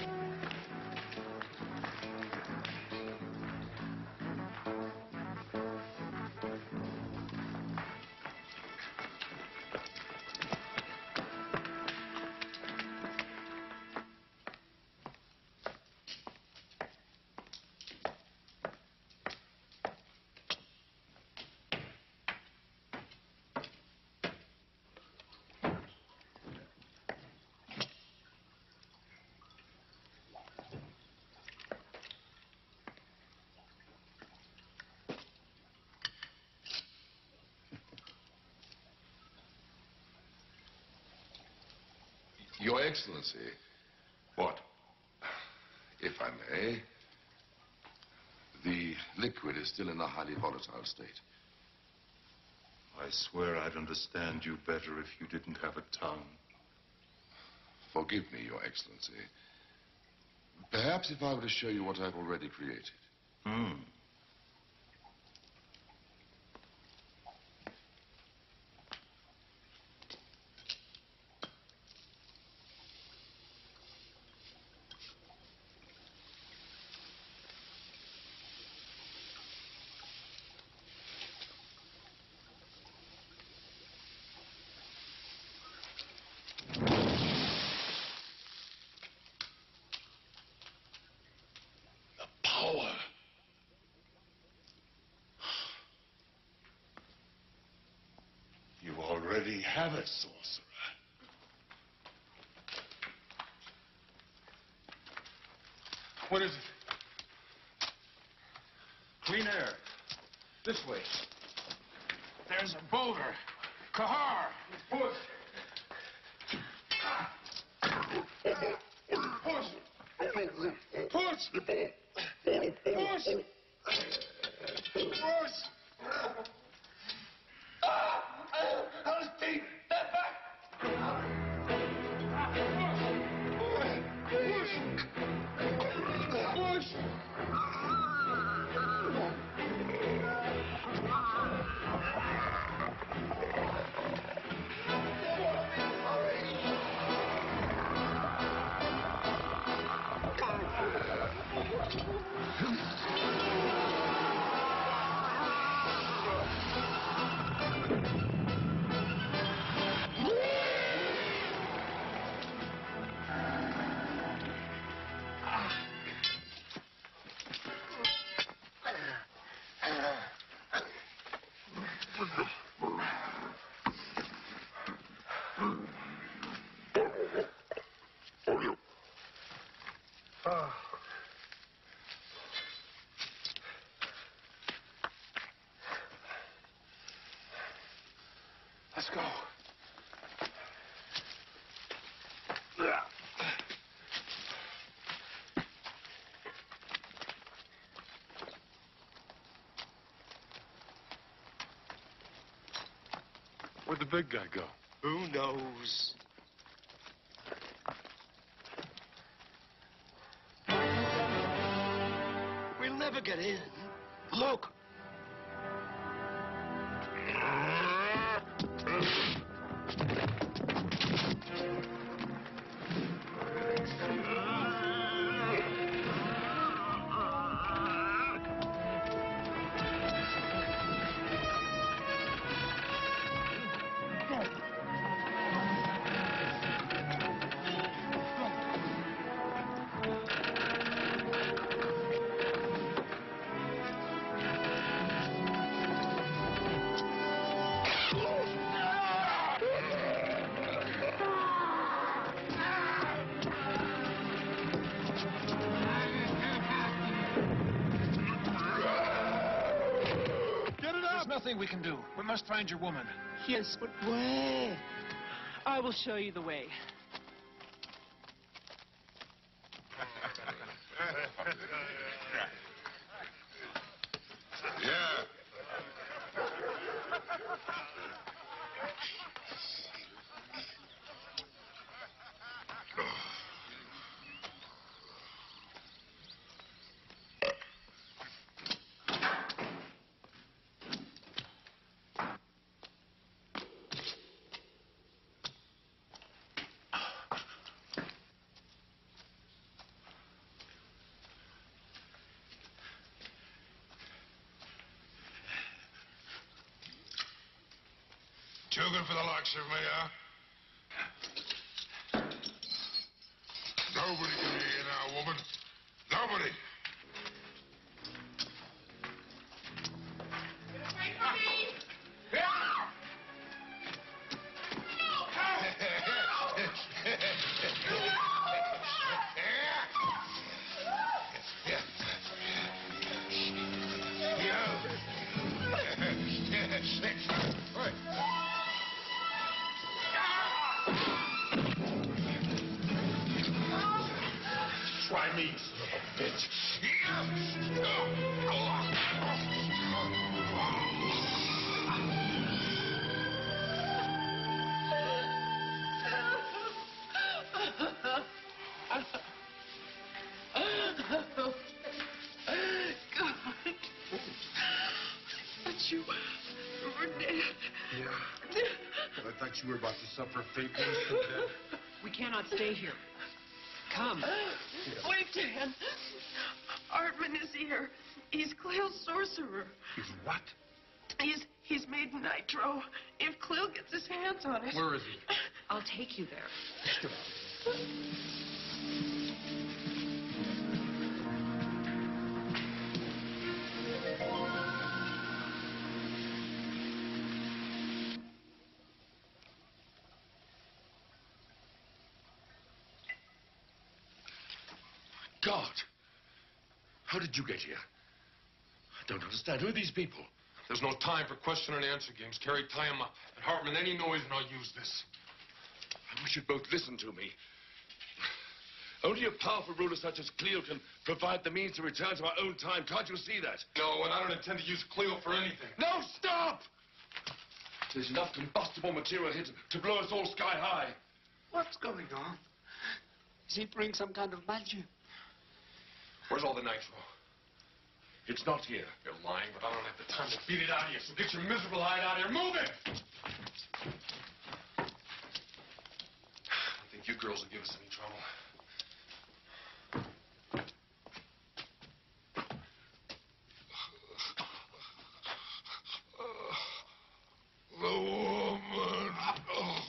Your Excellency. What? If I may, the liquid is still in a highly volatile state. I swear I'd understand you better if you didn't have a tongue. Forgive me, Your Excellency. Perhaps if I were to show you what I've already created. Hmm. Power. You already have it, sorcerer. What is it? Clean air. This way. There's a boulder. Kahar! Push! Push! Push! Push! Push! Ah! Honestly, step back! Push! Push! Let's go. Where'd the big guy go? Who knows? We'll never get in. Look. Nothing we can do. We must find your woman. Yes, but where? I will show you the way. Yeah. Too good for the likes of me, huh? Nobody can hear you now, woman. Nobody. Try me, bitch. You were dead. Yeah. But I thought you were about to suffer fate worse than death. We cannot stay here. Come. Wait, Dan. Artman is here. He's Cleo's sorcerer. He's what? He's he's made nitro. If Cleo gets his hands on it. Where is he? I'll take you there. God! How did you get here? I don't understand. Who are these people? There's no time for question and answer games. Carrie, tie him up. And Hartman, any noise and I'll use this. I wish you'd both listen to me. Only a powerful ruler such as Cleo can provide the means to return to our own time. Can't you see that? No, and I don't intend to use Cleo for anything. No, stop! There's enough combustible material here to, to blow us all sky high. What's going on? Is he bring some kind of magic? Where's all the nitro? It's not here. You're lying, but I don't have the time to beat it out of you, so get your miserable hide out of here. Move it! I don't think you girls will give us any trouble. The woman. Oh.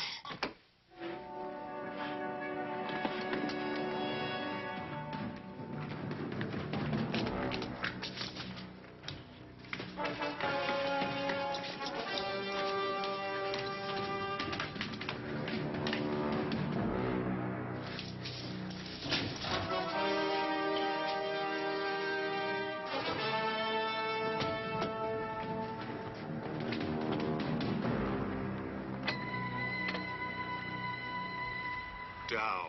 Down.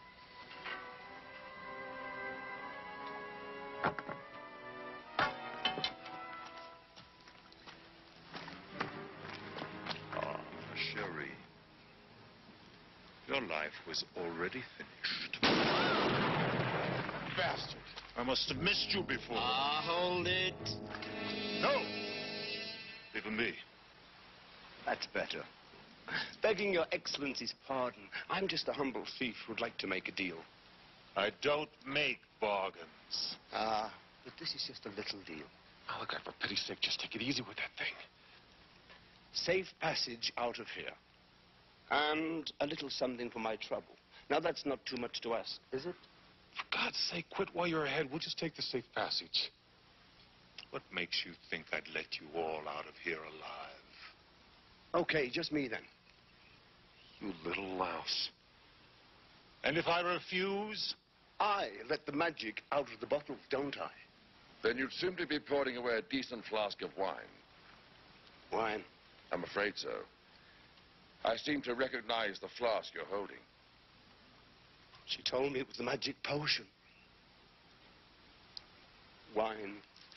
Ah, Sherry. Your life was already finished. Bastard. I must have missed you before. Ah, hold it. No! Even me. That's better. Begging your excellency's pardon, I'm just a humble thief who'd like to make a deal. I don't make bargains. Ah, but this is just a little deal. Oh, look, for pity's sake, just take it easy with that thing. Safe passage out of here. And a little something for my trouble. Now, that's not too much to ask, is it? For God's sake, quit while you're ahead. We'll just take the safe passage. What makes you think I'd let you all out of here alive? Okay, just me then. You little louse. And if I refuse? I let the magic out of the bottle, don't I? Then you'd simply be pouring away a decent flask of wine. Wine? I'm afraid so. I seem to recognize the flask you're holding. She told me it was the magic potion. Wine.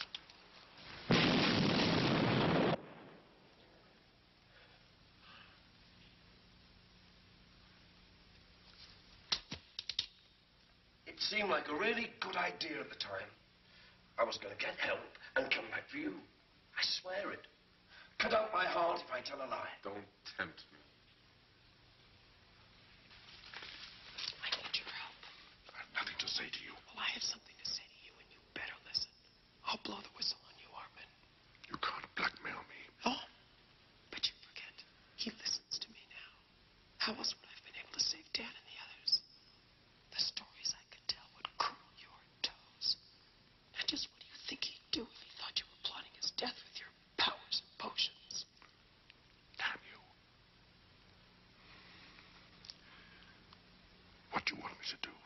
It seemed like a really good idea at the time. I was going to get help and come back for you. I swear it. Cut out my heart if I tell a lie. Don't tempt me. I need your help. I have nothing to say to you. Well, I have something to say to you, and you better listen. I'll blow the whistle on you, Armin. You can't blackmail me. Oh, but you forget. He listens to me now. How else would I have been able to save Dan and the others? The stories I could tell would curl your toes. Now, just what do you think he'd do if he thought you were plotting his death with your powers and potions? Damn you. What do you want me to do?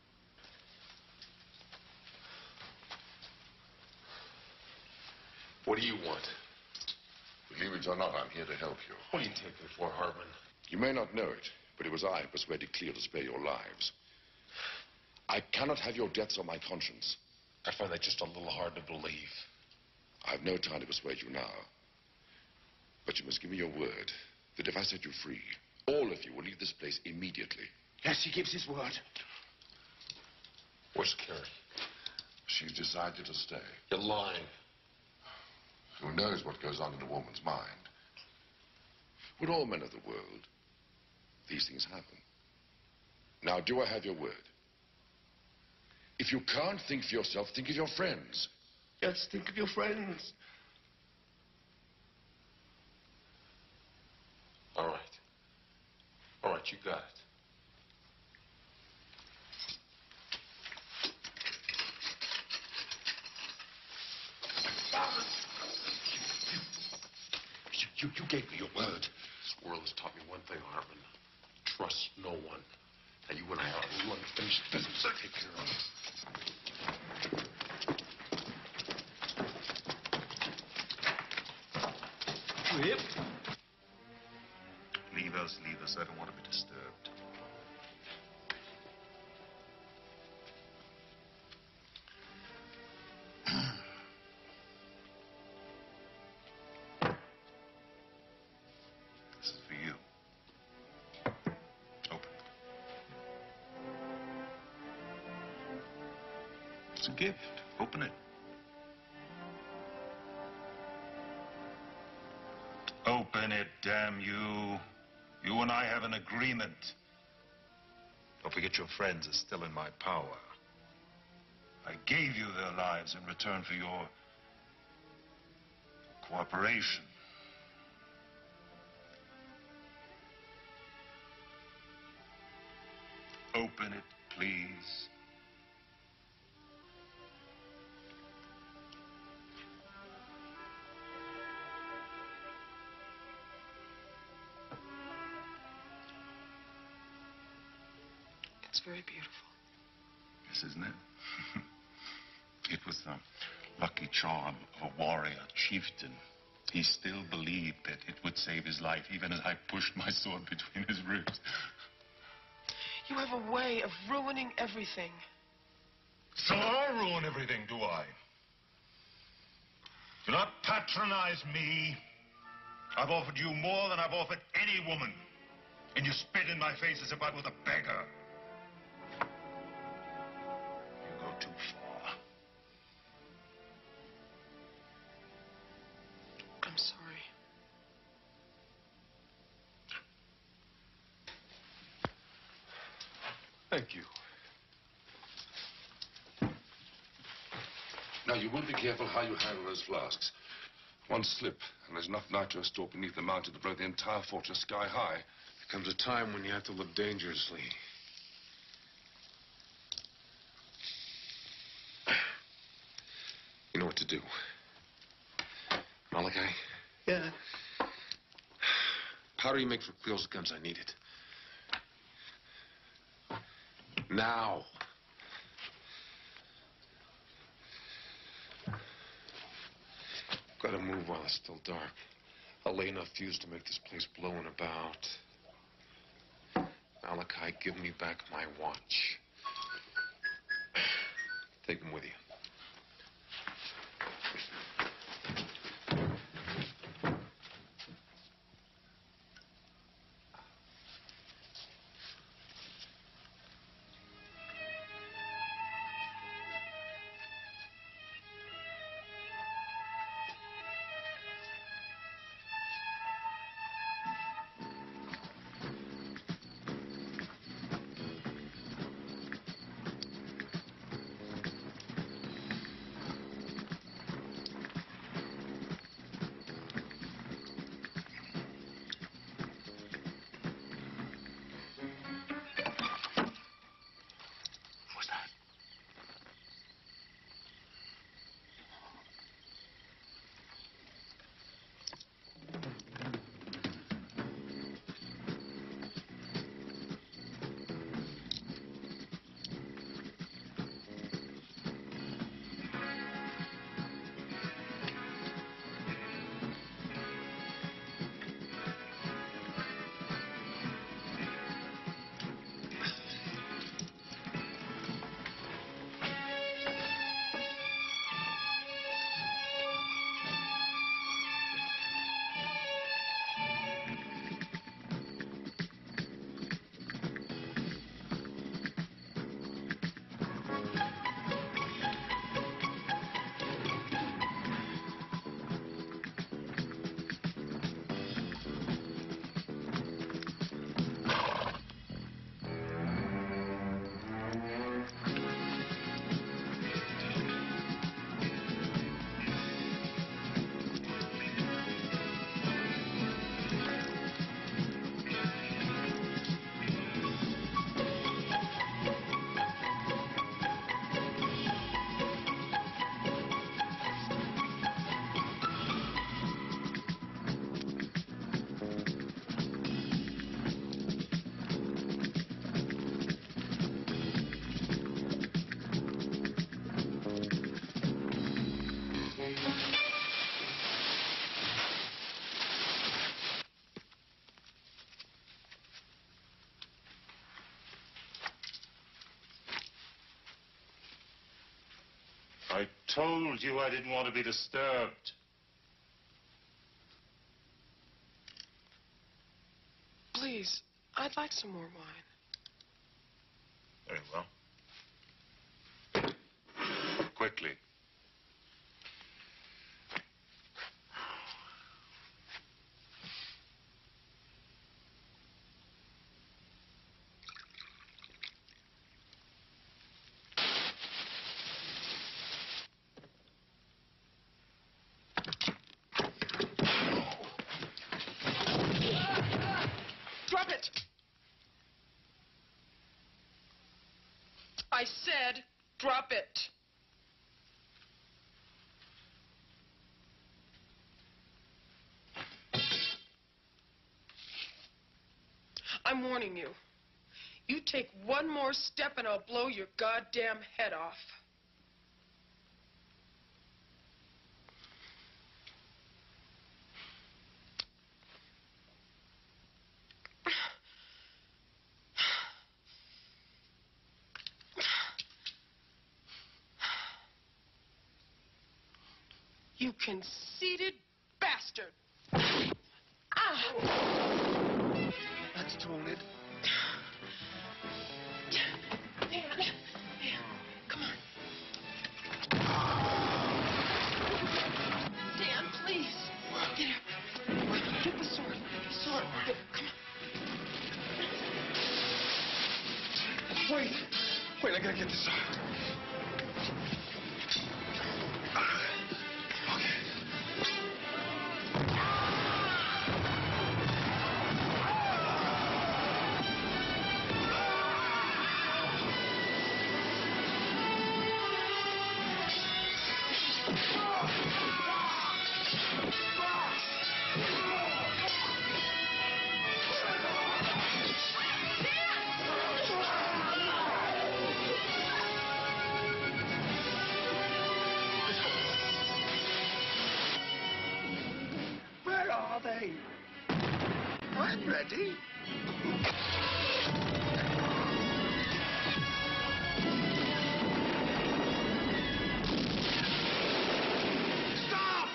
What do you want? Believe it or not, I'm here to help you. What do you take me for, Hartman? You may not know it, but it was I who persuaded Cleo to spare your lives. I cannot have your deaths on my conscience. I find that just a little hard to believe. I have no time to persuade you now. But you must give me your word that if I set you free, all of you will leave this place immediately. Yes, he gives his word. Where's Carrie? She's decided to stay. You're lying. Who knows what goes on in a woman's mind? With all men of the world, these things happen. Now, do I have your word? If you can't think for yourself, think of your friends. Yes, think of your friends. All right. All right, you got it. You, you, you gave me your word. This world has taught me one thing, Hartman. Trust no one. Now, you and I are to run finished business. Take care of it. Yep. Leave us, leave us. I don't want to be disturbed. This is for you. Open. It's a gift. Open it. Open it, damn you. You and I have an agreement. Don't forget your friends are still in my power. I gave you their lives in return for your cooperation. Open it, please. It's very beautiful. Yes, isn't it? It was the lucky charm of a warrior chieftain. He still believed that it would save his life, even as I pushed my sword between his ribs. You have a way of ruining everything. So I ruin everything, do I? Do not patronize me. I've offered you more than I've offered any woman. And you spit in my face as if I was a beggar. You go too far. I'm sorry. Thank you. Now, you will be careful how you handle those flasks. One slip, and there's enough nitro stored beneath the mountain to blow the entire fortress sky high. There comes a time when you have to live dangerously. You know what to do. Malachi? Yeah. Powder you make for Cleo's guns, I need it. Now. Gotta move while it's still dark. I'll lay enough fuse to make this place blow in about... Malachi, give me back my watch. Take him with you. I told you I didn't want to be disturbed. Please, I'd like some more wine. Very well. Quickly. Drop it! I said, drop it. I'm warning you. You take one more step and I'll blow your goddamn head off. You conceited bastard! Ah! That's doing it. Dan, Dan, come on. Dan, please. Get her. Get the sword. Sword. Come on. Wait. gotta get this off. Where are they? I'm ready. Stop!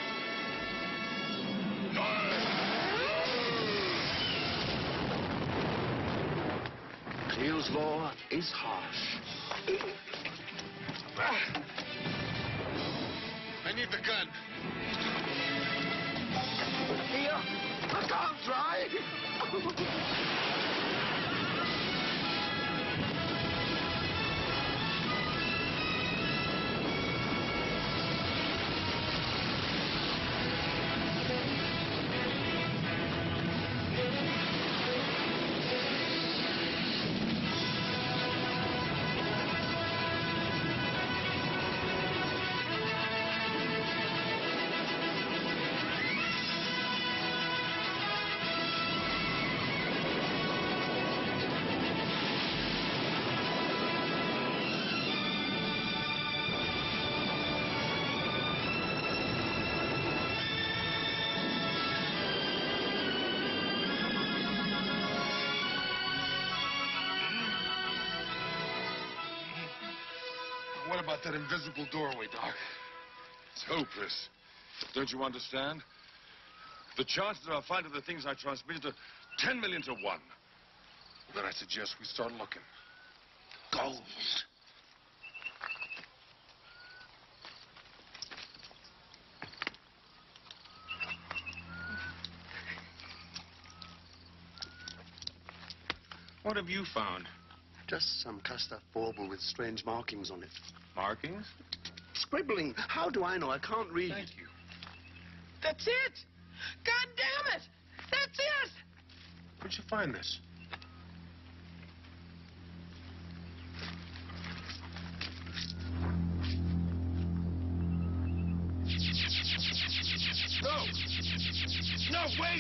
Cleo's law is harsh. I need the gun. Here, I can't drive. What about that invisible doorway, Doc? It's hopeless. Don't you understand? The chances that I'll find the things I transmitted are ten million to one. Then I suggest we start looking. Gold. What have you found? Just some cast off bauble with strange markings on it. Markings? Scribbling. How do I know? I can't read. Thank you. That's it! God damn it! That's it! Where'd you find this? No! No, wait!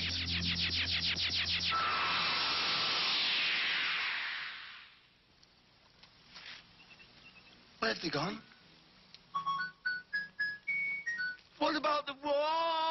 Where have they gone? What about the wall?